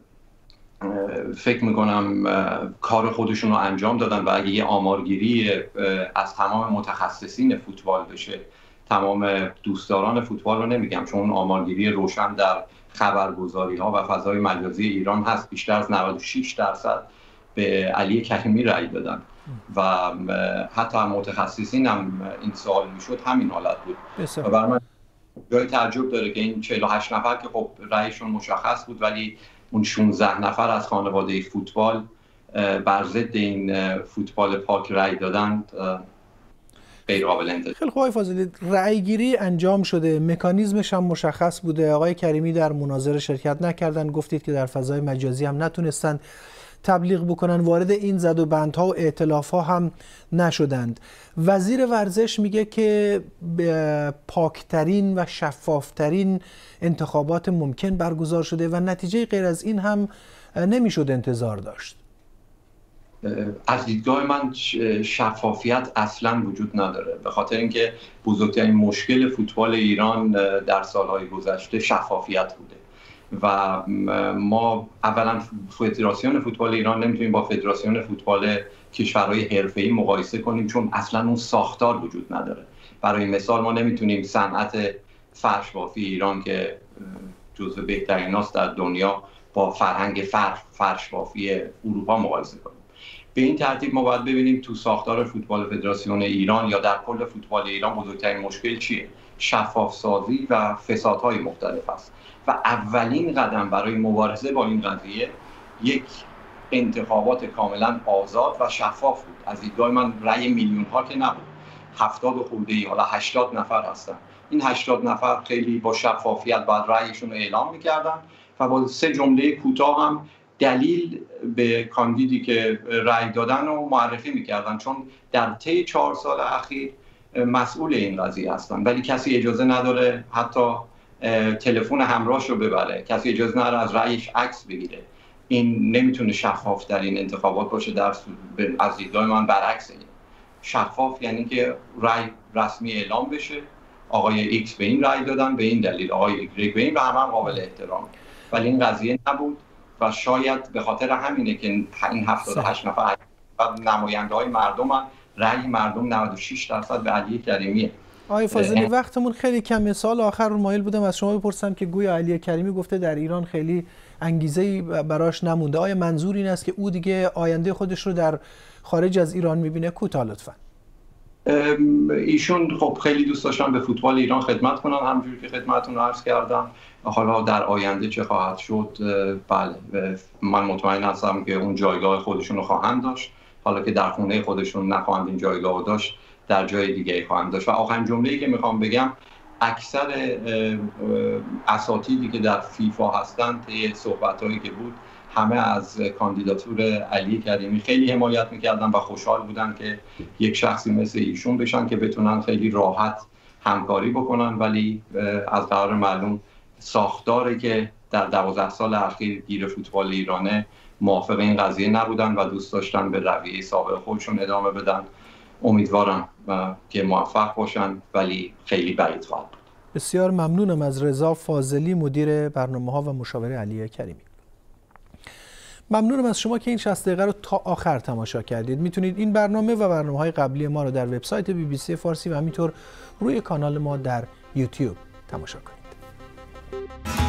فکر میکنم کار خودشون رو انجام دادن و اگه یه آمارگیری از تمام متخصصین فوتبال بشه، تمام دوستداران فوتبال رو نمیگم چون اون آمارگیری روشن در خبرگزاری ها و فضای مجازی ایران هست، بیشتر از نود و شش درصد به علی کریمی رأی دادن و حتی متخصصین هم این سوال میشد همین حالت بود بسیار. و برای من جای تعجب داره که این چهل و هشت نفر که خب رأیشون مشخص بود ولی اون شانزده نفر از خانواده فوتبال بر ضد این فوتبال پاک رأی دادند غیر قابل انتظار. خیلی خوب فاضلی، رأی گیری انجام شده، مکانیزمش هم مشخص بوده. آقای کریمی در مناظره شرکت نکردن، گفتید که در فضای مجازی هم نتونستن تبلیغ بکنن، وارد این زد و بندها و ائتلاف‌ها هم نشدند. وزیر ورزش میگه که پاکترین و شفافترین انتخابات ممکن برگزار شده و نتیجه غیر از این هم نمیشد انتظار داشت. از دیدگاه من شفافیت اصلا وجود نداره، به خاطر اینکه بزرگترین مشکل فوتبال ایران در سالهای گذشته شفافیت بوده و ما اولا فدراسیون فوتبال ایران نمیتونیم با فدراسیون فوتبال کشورهای حرفه‌ای مقایسه کنیم، چون اصلا اون ساختار وجود نداره. برای مثال ما نمیتونیم صنعت فرش بافی ایران که جزو بهتریناست در دنیا با فرهنگ فرش فرش بافی اروپا مقایسه کنیم. به این ترتیب ما باید ببینیم تو ساختار فوتبال فدراسیون ایران یا در کل فوتبال ایران بزرگترین مشکل چیه؟ شفاف سازی و فسادهای مختلف است و اولین قدم برای مبارزه با این قضیه یک انتخابات کاملا آزاد و شفاف بود. از دیدگاه من رأی میلیون ها که نبود، هفتاد و خورده ای حالا هشتاد نفر هستن. این هشتاد نفر خیلی با شفافیت بعد رأیشون رو اعلام میکردن و با سه جمله کوتاه هم دلیل به کاندیدی که رأی دادن رو معرفی میکردن، چون در طی چهار سال اخیر مسئول این قضیه هستن، ولی کسی اجازه نداره حتی تلفن همراهش رو ببره، کسی اجازه نداره از رأیش عکس بگیره. این نمیتونه شفاف در این انتخابات باشه. در از دیدگاه من برعکس این شفاف یعنی که رأی رسمی اعلام بشه، آقای ایکس به این رأی دادن به این دلیل، آقای ایگرگ به این و همه هم قابل احترام، ولی این قضیه نبود و شاید به خاطر همینه که این هفتاد و هشت نفر نماینده های مردم هم رأی مردم نود و شش درصد به علی کریمیه. آقای فاضلی وقتمون خیلی کمه. سال آخر رو مایل بودم از شما بپرسم که گویا علی کریمی گفته در ایران خیلی انگیزه‌ای براش نمونده. آیا منظور این است که او دیگه آینده خودش رو در خارج از ایران می‌بینه؟ کوتاه لطفاً. ایشون خب خیلی دوست داشتن به فوتبال ایران خدمت کنن، همونجوری که خدمتتون رو عرض کردم. حالا در آینده چه خواهد شد، بله من مطمئن هستم که اون جایگاه خودشون رو خواهند داشت. حالا که در خونه خودشون نخواهند این جایگاه رو داشت، در جای دیگه خواهند داشت. و آخرین جمله‌ای که میخوام بگم، اکثر اساتیدی که در فیفا هستند طی صحبت‌هایی که بود همه از کاندیداتور علی کریمی خیلی حمایت میکردن و خوشحال بودن که یک شخصی مثل ایشون بشن که بتونن خیلی راحت همکاری بکنن، ولی از قرار معلوم ساختاری که در دوازده سال اخیر گیر فوتبال ایرانه موافق این قضیه نبودن و دوست داشتن به رویه سابق خودشون ادامه بدن. امیدوارم که موفق باشن، ولی خیلی بعید خواهد بود. بسیار ممنونم از رضا فاضلی، مدیر برنامه‌ها و مشاور علی کریمی. ممنونم از شما که این شصت دقیقه رو تا آخر تماشا کردید. میتونید این برنامه و برنامه‌های قبلی ما رو در وبسایت بی بی سی فارسی و همینطور روی کانال ما در یوتیوب تماشا کنید.